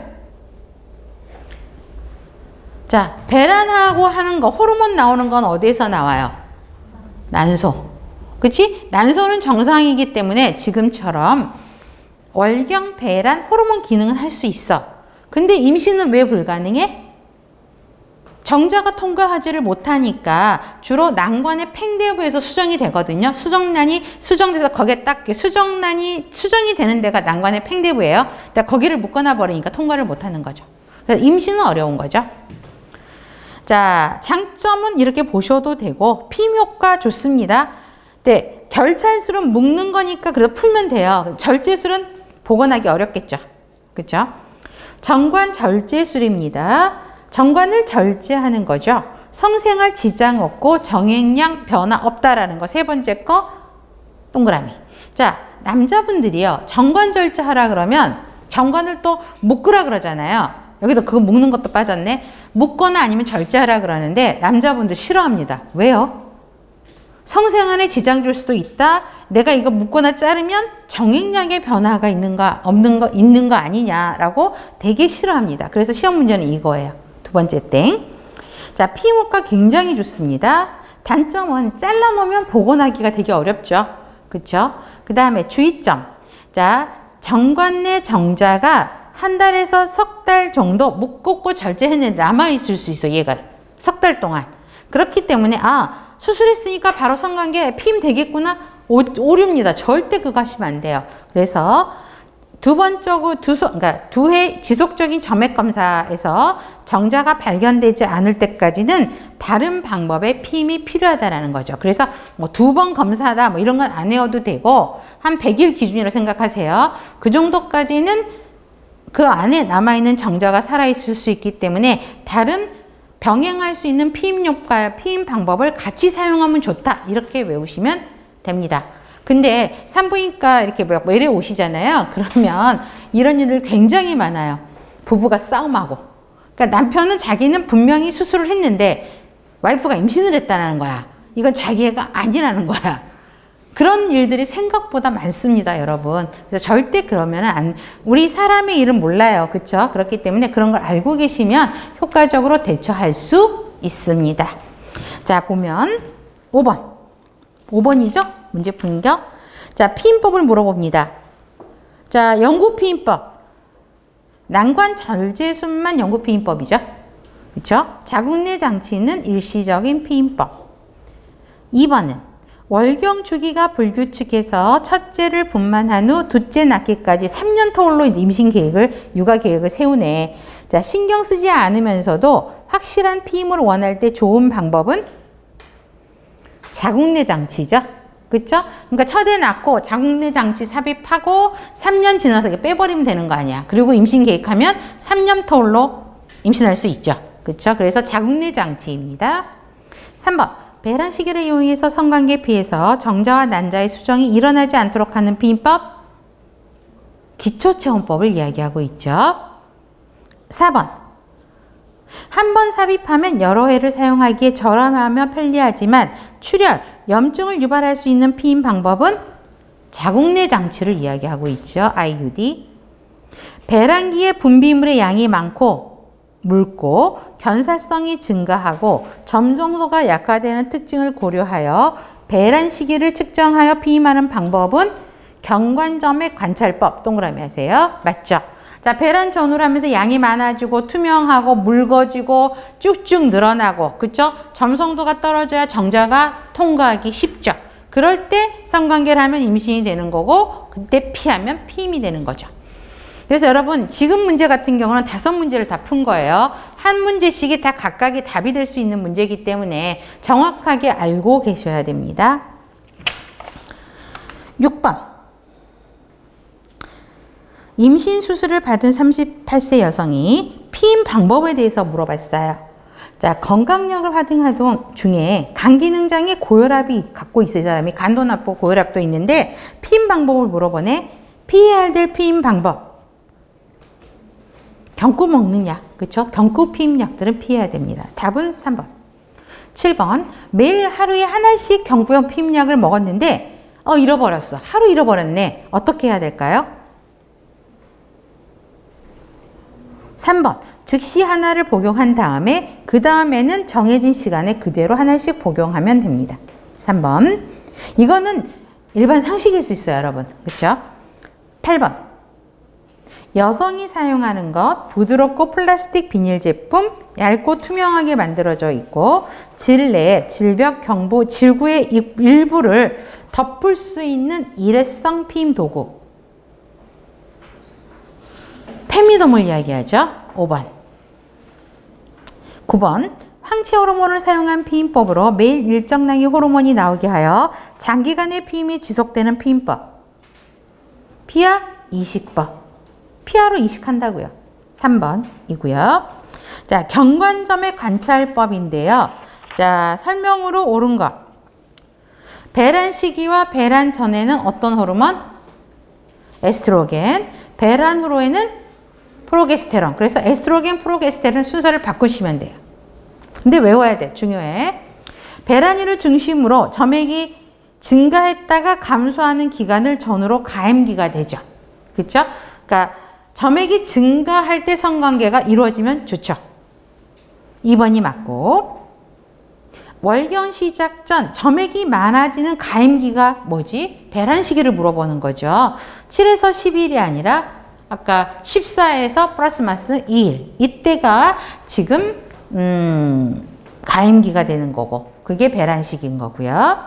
자, 배란하고 하는 거, 호르몬 나오는 건 어디에서 나와요? 난소. 그치? 난소는 정상이기 때문에 지금처럼 월경, 배란, 호르몬 기능은 할 수 있어. 근데 임신은 왜 불가능해? 정자가 통과하지를 못하니까 주로 난관의 팽대부에서 수정이 되거든요. 수정란이 수정돼서 거기에 딱 수정이 되는 데가 난관의 팽대부예요. 그러니까 거기를 묶어놔 버리니까 통과를 못하는 거죠. 그래서 임신은 어려운 거죠. 자, 장점은 이렇게 보셔도 되고 피임 효과 좋습니다. 네, 결찰술은 묶는 거니까 그래도 풀면 돼요. 절제술은 복원하기 어렵겠죠. 그렇죠? 정관 절제술입니다. 정관을 절제하는 거죠. 성생활 지장 없고 정액량 변화 없다라는 거. 세 번째 거 동그라미. 자, 남자분들이요. 정관 절제하라 그러면 정관을 또 묶으라 그러잖아요. 여기도 그거 묶는 것도 빠졌네. 묶거나 아니면 절제하라 그러는데 남자분들 싫어합니다. 왜요? 성생활에 지장 줄 수도 있다. 내가 이거 묶거나 자르면 정액량의 변화가 있는 거 아니냐라고 되게 싫어합니다. 그래서 시험 문제는 이거예요. 두 번째 땡. 자, 피임 효과 굉장히 좋습니다. 단점은 잘라놓으면 복원하기가 되게 어렵죠. 그렇죠? 그 다음에 주의점. 자, 정관 내 정자가 한 달에서 석 달 정도 묶고 절제했는데 남아있을 수 있어, 얘가. 석 달 동안. 그렇기 때문에, 수술했으니까 바로 성관계 피임 되겠구나? 오류입니다. 절대 그거 하시면 안 돼요. 그래서 그러니까 2회 지속적인 점액 검사에서 정자가 발견되지 않을 때까지는 다른 방법의 피임이 필요하다라는 거죠. 그래서 뭐 2번 검사다 뭐 이런 건 안 해도 되고 한 100일 기준으로 생각하세요. 그 정도까지는 그 안에 남아있는 정자가 살아있을 수 있기 때문에 다른 병행할 수 있는 피임 방법을 같이 사용하면 좋다. 이렇게 외우시면 됩니다. 근데 산부인과 이렇게 외래 오시잖아요. 그러면 이런 일들 굉장히 많아요. 부부가 싸움하고. 그러니까 남편은 자기는 분명히 수술을 했는데 와이프가 임신을 했다는 거야. 이건 자기 애가 아니라는 거야. 그런 일들이 생각보다 많습니다, 여러분. 그래서 절대 그러면 우리 사람의 일은 몰라요. 그렇죠? 그렇기 때문에 그런 걸 알고 계시면 효과적으로 대처할 수 있습니다. 자, 보면 5번. 5번이죠? 문제 품격. 자, 피임법을 물어봅니다. 자, 영구피임법. 난관 절제술만 영구피임법이죠. 그렇죠? 자궁내 장치는 일시적인 피임법. 2번은 월경 주기가 불규칙해서 첫째를 분만한 후 둘째 낳기까지 3년 터울로 임신 계획을, 육아 계획을 세우네. 자, 신경 쓰지 않으면서도 확실한 피임을 원할 때 좋은 방법은 자궁내 장치죠. 그렇죠? 그러니까 첫애 낳고 자궁내 장치 삽입하고 3년 지나서 빼버리면 되는 거 아니야. 그리고 임신 계획하면 3년 터울로 임신할 수 있죠. 그렇죠? 그래서 자궁내 장치입니다. 3번. 배란 시기를 이용해서 성관계 피해서 정자와 난자의 수정이 일어나지 않도록 하는 피임법. 기초체온법을 이야기하고 있죠. 4번. 한 번 삽입하면 여러 회를 사용하기에 저렴하며 편리하지만 출혈, 염증을 유발할 수 있는 피임 방법은 자궁내 장치를 이야기하고 있죠. IUD. 배란기의 분비물의 양이 묽고 견사성이 증가하고 점성도가 약화되는 특징을 고려하여 배란 시기를 측정하여 피임하는 방법은 경관점액 관찰법. 동그라미 하세요. 맞죠? 자, 배란 전후를 하면서 양이 많아지고 투명하고 묽어지고 쭉쭉 늘어나고, 그쵸? 점성도가 떨어져야 정자가 통과하기 쉽죠. 그럴 때 성관계를 하면 임신이 되는 거고, 그때 피하면 피임이 되는 거죠. 그래서 여러분, 지금 문제 같은 경우는 5문제를 다 푼 거예요. 한 문제씩이 다 각각이 답이 될 수 있는 문제이기 때문에 정확하게 알고 계셔야 됩니다. 6번. 임신 수술을 받은 38세 여성이 피임 방법에 대해서 물어봤어요. 자, 건강약을 활용하던 중에 간 기능장애 고혈압이 갖고 있어요. 이 사람이 간도 나쁘고 고혈압도 있는데 피임 방법을 물어보네. 피해야 될 피임 방법. 경구 먹는 약, 그렇죠? 경구 피임 약들은 피해야 됩니다. 답은 3번. 7번. 매일 하루에 하나씩 경구용 피임 약을 먹었는데 잃어버렸어. 하루 잃어버렸네. 어떻게 해야 될까요? 3번. 즉시 하나를 복용한 다음에 그 다음에는 정해진 시간에 그대로 하나씩 복용하면 됩니다. 3번. 이거는 일반 상식일 수 있어요, 여러분. 그렇죠? 8번. 여성이 사용하는 것, 부드럽고 플라스틱 비닐 제품, 얇고 투명하게 만들어져 있고 질내, 질벽, 경부, 질구의 일부를 덮을 수 있는 일회성 피임 도구. 페미돔을 이야기하죠. 5번. 9번. 항체 호르몬을 사용한 피임법으로 매일 일정량의 호르몬이 나오게 하여 장기간의 피임이 지속되는 피임법. 피하 이식법. 피하로 이식한다고요. 3번이고요. 자, 경관점의 관찰법인데요. 자, 설명으로 옳은 것. 배란 시기와 배란 전에는 어떤 호르몬? 에스트로겐. 배란 후로에는 프로게스테론. 그래서 에스트로겐, 프로게스테론 순서를 바꾸시면 돼요. 근데 외워야 돼. 중요해. 배란일을 중심으로 점액이 증가했다가 감소하는 기간을 전후로 가임기가 되죠. 그렇죠? 그러니까 점액이 증가할 때 성관계가 이루어지면 좋죠. 2번이 맞고, 월경 시작 전 점액이 많아지는 가임기가 뭐지? 배란 시기를 물어보는 거죠. 7에서 10일이 아니라 아까 14에서 플러스 마이너스 2일. 이때가 지금 가임기가 되는 거고, 그게 배란 시기인 거고요.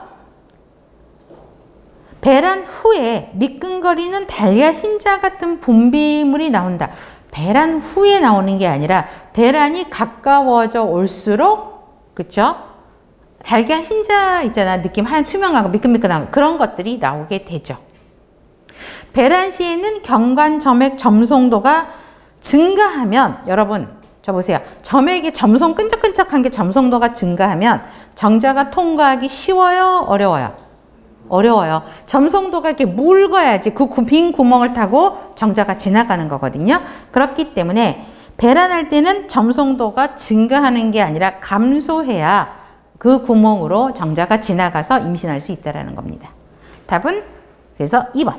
배란 후에 미끈거리는 달걀 흰자 같은 분비물이 나온다. 배란 후에 나오는 게 아니라 배란이 가까워져 올수록, 그쵸? 달걀 흰자 있잖아. 느낌 하얀 투명하고 미끈미끈한 그런 것들이 나오게 되죠. 배란 시에는 경관 점액 점송도가 증가하면, 여러분 저 보세요. 점액이 점송 끈적끈적한 게 점송도가 증가하면 정자가 통과하기 쉬워요? 어려워요? 어려워요. 점송도가 이렇게 묽어야지 그 빈 구멍을 타고 정자가 지나가는 거거든요. 그렇기 때문에 배란할 때는 점송도가 증가하는 게 아니라 감소해야 그 구멍으로 정자가 지나가서 임신할 수 있다는 겁니다. 답은 그래서 2번.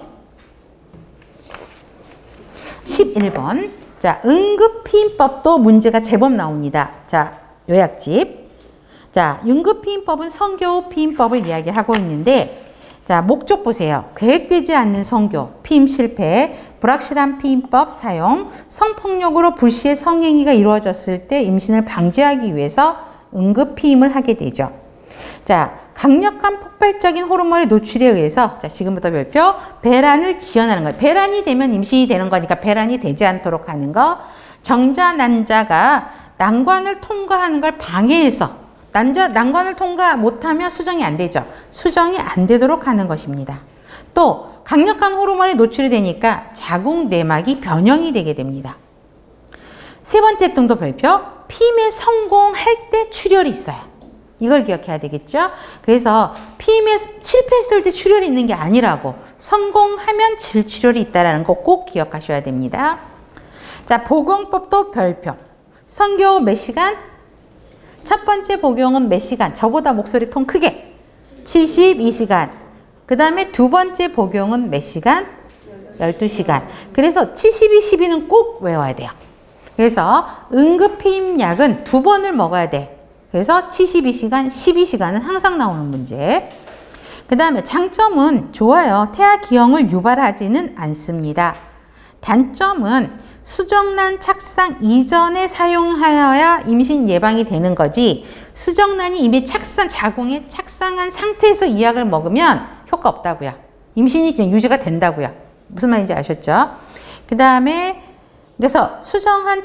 11번. 자, 응급피임법도 문제가 제법 나옵니다. 자, 요약집. 자, 응급피임법은 성교 피임법을 이야기하고 있는데, 자, 목적 보세요. 계획되지 않는 성교, 피임 실패, 불확실한 피임법 사용, 성폭력으로 불시의 성행위가 이루어졌을 때 임신을 방지하기 위해서 응급피임을 하게 되죠. 자, 강력한 폭발적인 호르몬의 노출에 의해서, 자, 지금부터 별표, 배란을 지연하는 거예요. 배란이 되면 임신이 되는 거니까 배란이 되지 않도록 하는 거. 정자, 난자가 난관을 통과하는 걸 방해해서, 난관을 통과 못하면 수정이 안 되죠. 수정이 안 되도록 하는 것입니다. 또 강력한 호르몬이 노출이 되니까 자궁 내막이 변형이 되게 됩니다. 세 번째 등도 별표, 피임에 성공할 때 출혈이 있어요. 이걸 기억해야 되겠죠? 그래서 피임에 실패했을 때 출혈이 있는 게 아니라고, 성공하면 질출혈이 있다는 거 꼭 기억하셔야 됩니다. 자, 복용법도 별표. 성교 몇 시간? 첫 번째 복용은 몇 시간? 저보다 목소리 톤 크게. 72시간. 그 다음에 두 번째 복용은 몇 시간? 12시간. 그래서 72, 12는 꼭 외워야 돼요. 그래서 응급피임약은 2번을 먹어야 돼. 그래서 72시간, 12시간은 항상 나오는 문제. 그 다음에 장점은 좋아요. 태아 기형을 유발하지는 않습니다. 단점은 수정란 착상 이전에 사용하여야 임신 예방이 되는 거지, 수정란이 이미 자궁에 착상한 상태에서 이 약을 먹으면 효과 없다고요. 임신이 유지가 된다고요. 무슨 말인지 아셨죠? 그 다음에 그래서 수정란이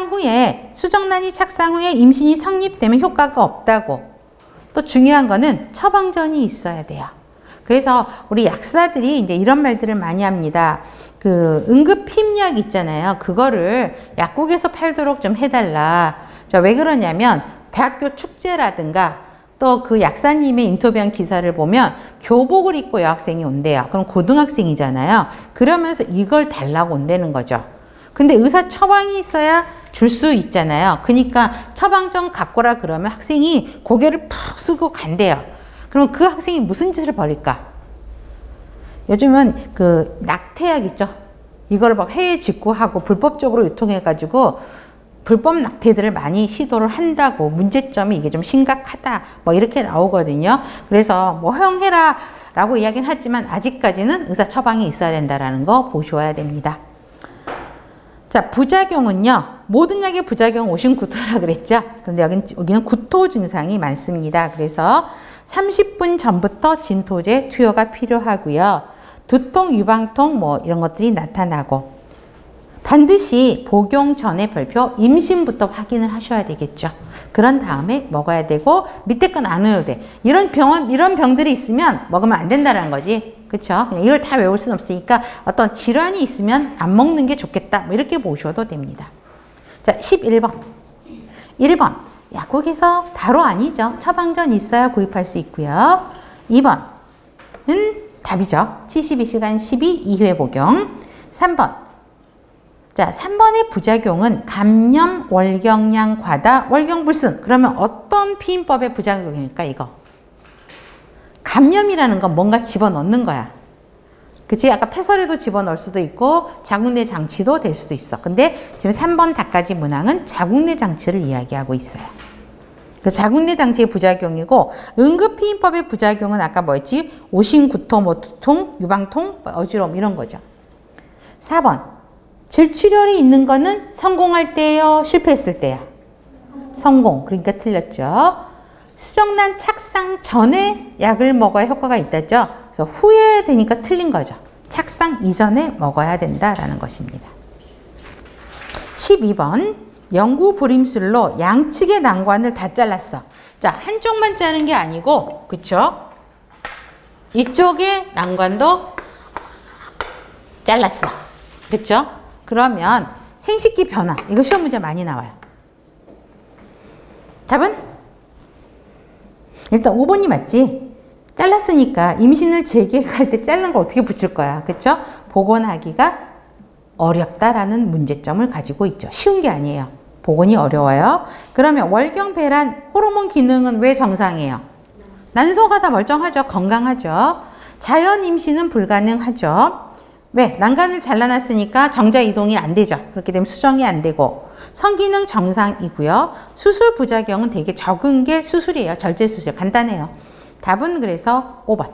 착상 후에 임신이 성립되면 효과가 없다고. 또 중요한 거는 처방전이 있어야 돼요. 그래서 우리 약사들이 이제 이런 말들을 많이 합니다. 그 응급피임약 있잖아요. 그거를 약국에서 팔도록 좀 해달라. 왜 그러냐면 대학교 축제라든가 또 그 약사님의 인터뷰한 기사를 보면 교복을 입고 여학생이 온대요. 그럼 고등학생이잖아요. 그러면서 이걸 달라고 온다는 거죠. 근데 의사 처방이 있어야 줄 수 있잖아요. 그러니까 처방전 갖고 라 그러면 학생이 고개를 푹 쓰고 간대요. 그럼 그 학생이 무슨 짓을 벌일까? 요즘은 그 낙태약 있죠. 이걸 막 해외 직구하고 불법적으로 유통해가지고 불법 낙태들을 많이 시도를 한다고, 문제점이 이게 좀 심각하다 뭐 이렇게 나오거든요. 그래서 뭐 허용해라 라고 이야기는 하지만 아직까지는 의사 처방이 있어야 된다는 거 보셔야 됩니다. 자, 부작용은요. 모든 약의 부작용은 오심구토라 그랬죠. 그런데 여기는 구토 증상이 많습니다. 그래서 30분 전부터 진토제 투여가 필요하고요. 두통, 유방통 뭐 이런 것들이 나타나고 반드시 복용 전에 별표 임신부터 확인을 하셔야 되겠죠. 그런 다음에 먹어야 되고 밑에 건 안 외워도 돼. 이런 병들이 있으면 먹으면 안 된다는 거지. 그쵸? 이걸 다 외울 수는 없으니까 어떤 질환이 있으면 안 먹는 게 좋겠다. 뭐 이렇게 보셔도 됩니다. 자, 11번. 1번. 약국에서 바로 아니죠. 처방전 있어야 구입할 수 있고요. 2번은 답이죠. 72시간 12회 복용. 3번. 자, 3번의 부작용은 감염, 월경량 과다, 월경불순. 그러면 어떤 피임법의 부작용일까, 이거? 감염이라는 건 뭔가 집어넣는 거야. 그치? 아까 폐설에도 집어넣을 수도 있고 자궁내 장치도 될 수도 있어. 근데 지금 3번 답까지 문항은 자궁내 장치를 이야기하고 있어요. 그 자궁내 장치의 부작용이고 응급피임법의 부작용은 아까 뭐였지? 오심구토, 뭐 두통, 유방통, 어지러움 이런 거죠. 4번. 질출혈이 있는 거는 성공할 때예요? 실패했을 때야? 성공. 그러니까 틀렸죠. 수정란 착상 전에 약을 먹어야 효과가 있다죠. 그래서 후에 되니까 틀린 거죠. 착상 이전에 먹어야 된다라는 것입니다. 12번. 영구 불임술로 양측의 난관을 다 잘랐어. 자, 한쪽만 자른 게 아니고, 그쵸? 이쪽의 난관도 잘랐어. 그쵸? 그러면 생식기 변화. 이거 시험 문제 많이 나와요. 답은? 일단 5번이 맞지? 잘랐으니까 임신을 재계획할 때 자른 걸 어떻게 붙일 거야. 그쵸? 복원하기가 어렵다라는 문제점을 가지고 있죠. 쉬운 게 아니에요. 복원이 어려워요. 그러면 월경, 배란, 호르몬 기능은 왜 정상이에요? 난소가 다 멀쩡하죠. 건강하죠. 자연 임신은 불가능하죠. 왜? 난간을 잘라놨으니까 정자 이동이 안 되죠. 그렇게 되면 수정이 안 되고 성기능 정상이고요. 수술 부작용은 되게 적은 게 수술이에요. 절제 수술. 간단해요. 답은 그래서 5번.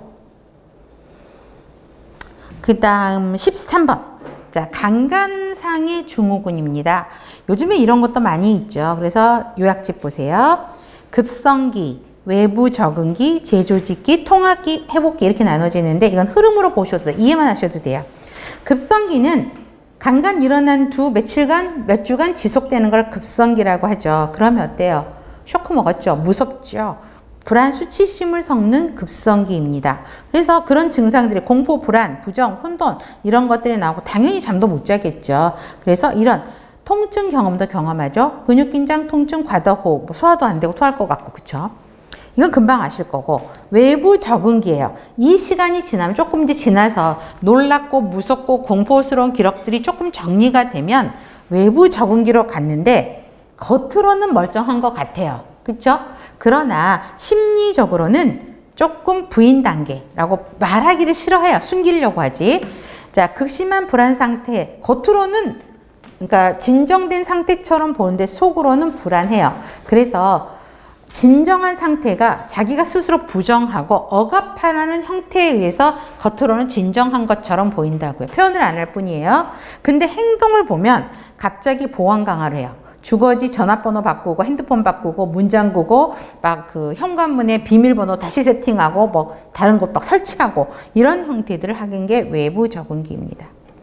그 다음 13번. 자, 강간상의 증후군입니다. 요즘에 이런 것도 많이 있죠. 그래서 요약집 보세요. 급성기, 외부 적응기, 재조직기, 통합기, 회복기 이렇게 나눠지는데 이건 흐름으로 보셔도 돼요. 이해만 하셔도 돼요. 급성기는 강간 일어난 며칠간, 몇 주간 지속되는 걸 급성기라고 하죠. 그러면 어때요? 쇼크 먹었죠? 무섭죠? 불안, 수치심을 섞는 급성기입니다. 그래서 그런 증상들이 공포, 불안, 부정, 혼돈 이런 것들이 나오고 당연히 잠도 못 자겠죠. 그래서 이런 통증 경험도 경험하죠. 근육 긴장, 통증, 과다호흡, 뭐 소화도 안 되고 토할 것 같고 그쵸? 이건 금방 아실 거고 외부 적응기예요. 이 시간이 지나면 조금 이제 지나서 놀랍고 무섭고 공포스러운 기록들이 조금 정리가 되면 외부 적응기로 갔는데 겉으로는 멀쩡한 것 같아요. 그렇죠? 그러나 심리적으로는 조금 부인 단계라고 말하기를 싫어해요. 숨기려고 하지. 자, 극심한 불안 상태 겉으로는 그러니까 진정된 상태처럼 보는데 속으로는 불안해요. 그래서 진정한 상태가 자기가 스스로 부정하고 억압하라는 형태에 의해서 겉으로는 진정한 것처럼 보인다고요. 표현을 안 할 뿐이에요. 근데 행동을 보면 갑자기 보안 강화를 해요. 주거지 전화번호 바꾸고 핸드폰 바꾸고 문 잠그고 막 그 현관문에 비밀번호 다시 세팅하고 뭐 다른 곳 막 설치하고 이런 형태들을 하는 게 외부 적응기입니다.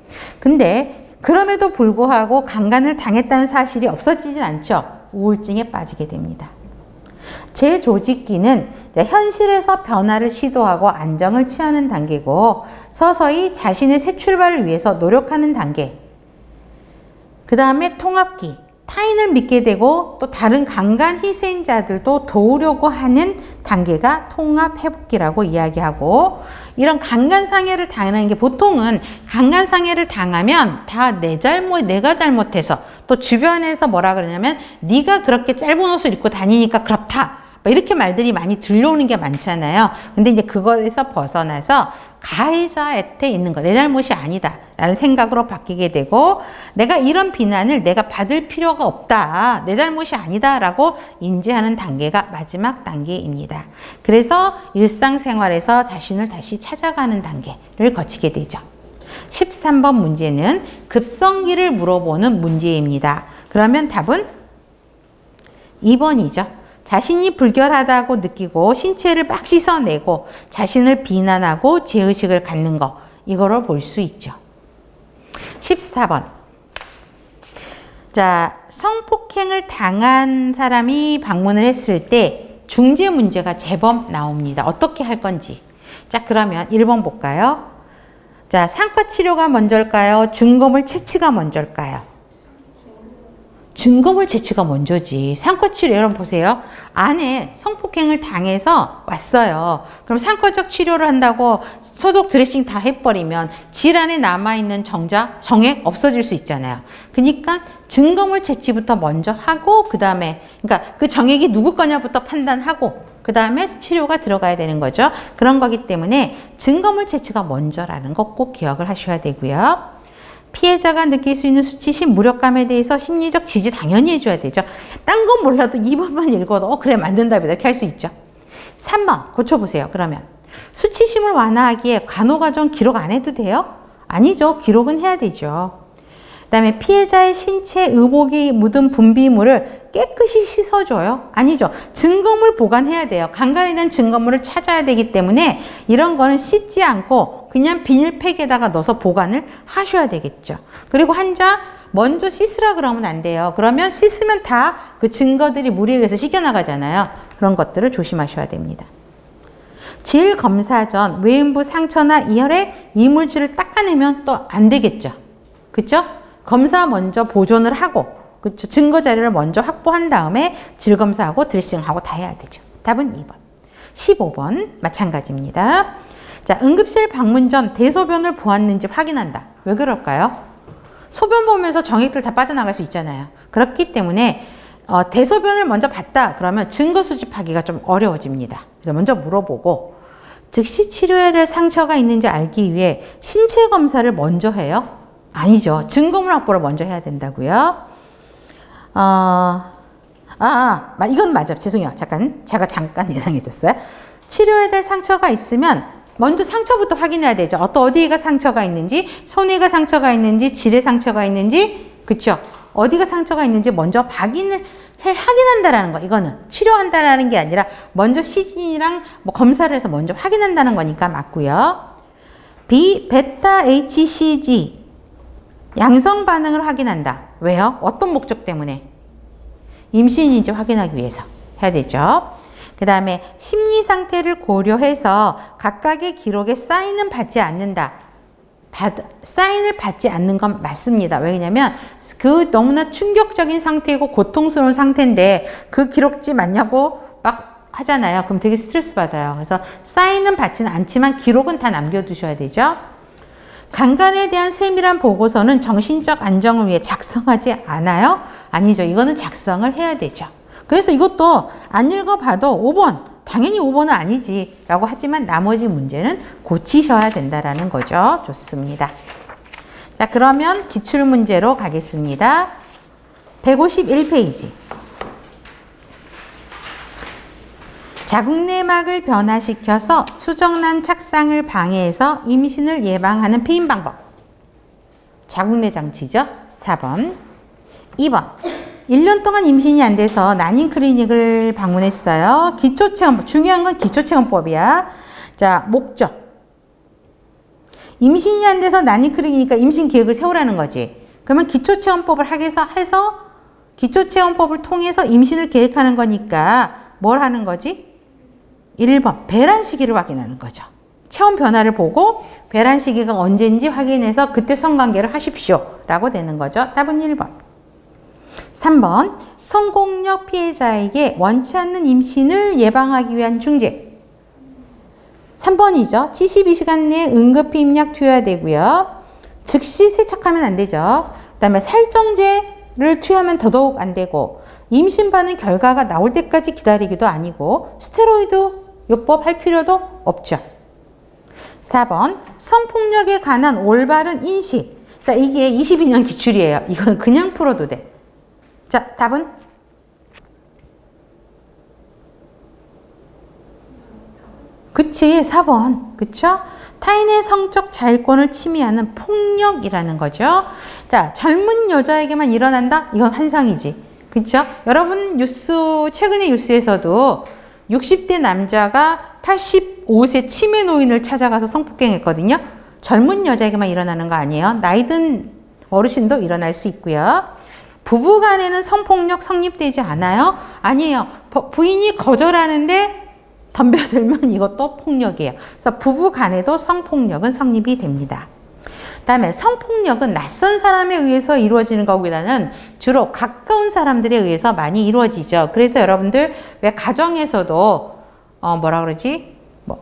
근데 그럼에도 불구하고 강간을 당했다는 사실이 없어지진 않죠. 우울증에 빠지게 됩니다. 재조직기는 현실에서 변화를 시도하고 안정을 취하는 단계고 서서히 자신의 새 출발을 위해서 노력하는 단계. 그 다음에 통합기. 타인을 믿게 되고 또 다른 강간 희생자들도 도우려고 하는 단계가 통합회복기라고 이야기하고 이런 강간상해를 당하는 게 보통은 강간상해를 당하면 다 내 잘못, 내가 잘못해서 또 주변에서 뭐라 그러냐면 네가 그렇게 짧은 옷을 입고 다니니까 그렇다. 이렇게 말들이 많이 들려오는 게 많잖아요. 근데 이제 그거에서 벗어나서 가해자한테 있는 거, 내 잘못이 아니다 라는 생각으로 바뀌게 되고 내가 이런 비난을 내가 받을 필요가 없다, 내 잘못이 아니다 라고 인지하는 단계가 마지막 단계입니다. 그래서 일상생활에서 자신을 다시 찾아가는 단계를 거치게 되죠. 13번 문제는 급성기를 물어보는 문제입니다. 그러면 답은 2번이죠. 자신이 불결하다고 느끼고 신체를 막 씻어내고 자신을 비난하고 죄의식을 갖는 거, 이거를 볼 수 있죠. 14번. 자, 성폭행을 당한 사람이 방문을 했을 때 중재 문제가 제법 나옵니다. 어떻게 할 건지. 자, 그러면 1번 볼까요? 자, 상과 치료가 먼저일까요? 증거물 채취가 먼저일까요? 증거물 채취가 먼저지. 상과 치료, 여러분 보세요. 안에 성폭행을 당해서 왔어요. 그럼 상과적 치료를 한다고 소독 드레싱 다 해버리면 질안에 남아있는 정액 없어질 수 있잖아요. 그러니까 증거물 채취부터 먼저 하고 그 다음에 그러니까 그 정액이 누구 거냐부터 판단하고 그 다음에 치료가 들어가야 되는 거죠. 그런 거기 때문에 증거물 채취가 먼저라는 거 꼭 기억을 하셔야 되고요. 피해자가 느낄 수 있는 수치심, 무력감에 대해서 심리적 지지 당연히 해줘야 되죠. 딴 건 몰라도 2번만 읽어도 그래 맞는 답이다 이렇게 할 수 있죠. 3번 고쳐보세요. 그러면 수치심을 완화하기에 간호과정 기록 안 해도 돼요? 아니죠. 기록은 해야 되죠. 그 다음에 피해자의 신체 의복이 묻은 분비물을 깨끗이 씻어줘요? 아니죠. 증거물 보관해야 돼요. 간간히 난 증거물을 찾아야 되기 때문에 이런 거는 씻지 않고 그냥 비닐팩에다가 넣어서 보관을 하셔야 되겠죠. 그리고 환자 먼저 씻으라 그러면 안 돼요. 그러면 씻으면 다 그 증거들이 물에 의해서 씻겨나가잖아요. 그런 것들을 조심하셔야 됩니다. 질 검사 전 외음부 상처나 이혈에 이물질을 닦아내면 또 안 되겠죠. 그렇죠? 검사 먼저 보존을 하고 그렇죠? 증거 자료를 먼저 확보한 다음에 질 검사하고 드레싱하고 다 해야 되죠. 답은 2번. 15번 마찬가지입니다. 자, 응급실 방문 전 대소변을 보았는지 확인한다. 왜 그럴까요? 소변 보면서 정액들 다 빠져나갈 수 있잖아요. 그렇기 때문에 대소변을 먼저 봤다 그러면 증거 수집하기가 좀 어려워집니다. 그래서 먼저 물어보고 즉시 치료해야 될 상처가 있는지 알기 위해 신체 검사를 먼저 해요? 아니죠. 증거물 확보를 먼저 해야 된다고요. 이건 맞아. 죄송해요. 제가 잠깐 예상해줬어요. 치료해야 될 상처가 있으면 먼저 상처부터 확인해야 되죠. 어디가 상처가 있는지, 손에가 상처가 있는지, 질에 상처가 있는지, 그쵸? 어디가 상처가 있는지 먼저 확인한다라는 거. 이거는 치료한다라는 게 아니라 먼저 시진이랑 검사를 해서 먼저 확인한다는 거니까 맞고요. B, 베타 HCG 양성 반응을 확인한다. 왜요? 어떤 목적 때문에? 임신인지 확인하기 위해서 해야 되죠. 그 다음에 심리 상태를 고려해서 각각의 기록에 사인은 받지 않는다. 사인을 받지 않는 건 맞습니다. 왜냐면 그 너무나 충격적인 상태이고 고통스러운 상태인데 그 기록지 맞냐고 막 하잖아요. 그럼 되게 스트레스 받아요. 그래서 사인은 받지는 않지만 기록은 다 남겨두셔야 되죠. 강간에 대한 세밀한 보고서는 정신적 안정을 위해 작성하지 않아요? 아니죠. 이거는 작성을 해야 되죠. 그래서 이것도 안 읽어봐도 5번, 당연히 5번은 아니지 라고 하지만 나머지 문제는 고치셔야 된다라는 거죠. 좋습니다. 자, 그러면 기출문제로 가겠습니다. 151페이지. 자궁내막을 변화시켜서 수정란 착상을 방해해서 임신을 예방하는 피임 방법. 자궁내 장치죠. 4번. 2번. 1년 동안 임신이 안 돼서 난임 클리닉을 방문했어요. 기초체험법. 중요한 건 기초체험법이야. 자, 목적. 임신이 안 돼서 난임 클리닉이니까 임신 계획을 세우라는 거지. 그러면 기초체험법을 해서 기초체험법을 통해서 임신을 계획하는 거니까 뭘 하는 거지? 1번. 배란 시기를 확인하는 거죠. 체온 변화를 보고 배란 시기가 언제인지 확인해서 그때 성관계를 하십시오. 라고 되는 거죠. 답은 1번. 3번. 성공력 피해자에게 원치 않는 임신을 예방하기 위한 중재. 3번이죠. 72시간 내에 응급히 임약 투여해야 되고요. 즉시 세척하면 안 되죠. 그 다음에 살정제를 투여하면 더더욱 안 되고 임신 반응 결과가 나올 때까지 기다리기도 아니고 스테로이드 요법 할 필요도 없죠. 4번. 성폭력에 관한 올바른 인식. 자, 이게 22년 기출이에요. 이건 그냥 풀어도 돼. 자, 답은? 그치, 4번. 그쵸? 타인의 성적 자율권을 침해하는 폭력이라는 거죠. 자, 젊은 여자에게만 일어난다? 이건 환상이지. 그렇죠? 여러분 최근에 뉴스에서도 60대 남자가 85세 치매 노인을 찾아가서 성폭행했거든요. 젊은 여자에게만 일어나는 거 아니에요. 나이 든 어르신도 일어날 수 있고요. 부부 간에는 성폭력 성립되지 않아요? 아니에요. 부인이 거절하는데 덤벼들면 이것도 폭력이에요. 그래서 부부 간에도 성폭력은 성립이 됩니다. 다음에 성폭력은 낯선 사람에 의해서 이루어지는 것보다는 주로 가까운 사람들에 의해서 많이 이루어지죠. 그래서 여러분들 왜 가정에서도 뭐라 그러지?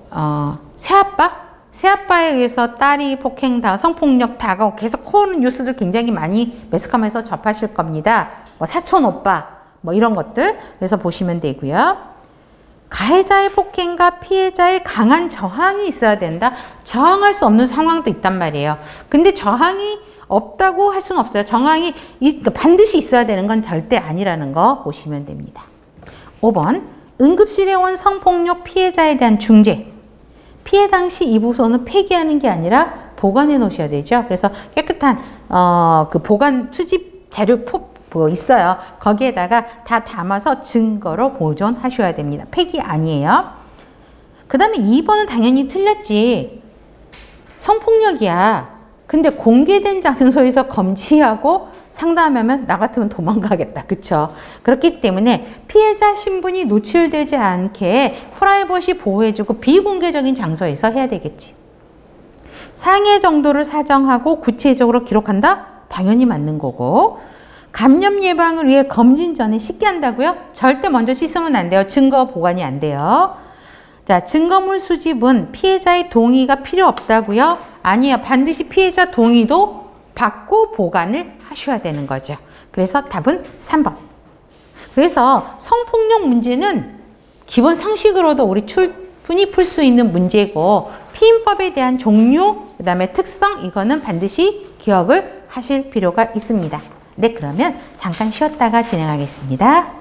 새아빠에 의해서 딸이 성폭력 당하고 계속 코오는 뉴스들 굉장히 많이 매스컴에서 접하실 겁니다. 사촌 오빠 이런 것들. 그래서 보시면 되고요. 가해자의 폭행과 피해자의 강한 저항이 있어야 된다. 저항할 수 없는 상황도 있단 말이에요. 근데 저항이 없다고 할 수는 없어요. 저항이 반드시 있어야 되는 건 절대 아니라는 거 보시면 됩니다. 5번 응급실에 온 성폭력 피해자에 대한 중재. 피해 당시 이 부서는 폐기하는 게 아니라 보관해 놓으셔야 되죠. 그래서 깨끗한 그 보관 수집 자료 있어요. 거기에다가 다 담아서 증거로 보존하셔야 됩니다. 폐기 아니에요. 그 다음에 2번은 당연히 틀렸지. 성폭력이야. 근데 공개된 장소에서 검지하고 상담하면 나 같으면 도망가겠다. 그쵸? 그렇기 때문에 피해자 신분이 노출되지 않게 프라이버시 보호해주고 비공개적인 장소에서 해야 되겠지. 상해 정도를 사정하고 구체적으로 기록한다? 당연히 맞는 거고. 감염 예방을 위해 검진 전에 씻게 한다고요? 절대 먼저 씻으면 안 돼요. 증거 보관이 안 돼요. 자, 증거물 수집은 피해자의 동의가 필요 없다고요? 아니에요. 반드시 피해자 동의도 받고 보관을 하셔야 되는 거죠. 그래서 답은 3번. 그래서 성폭력 문제는 기본 상식으로도 우리 충분히 풀 수 있는 문제고 피임법에 대한 종류, 그 다음에 특성 이거는 반드시 기억을 하실 필요가 있습니다. 네, 그러면 잠깐 쉬었다가 진행하겠습니다.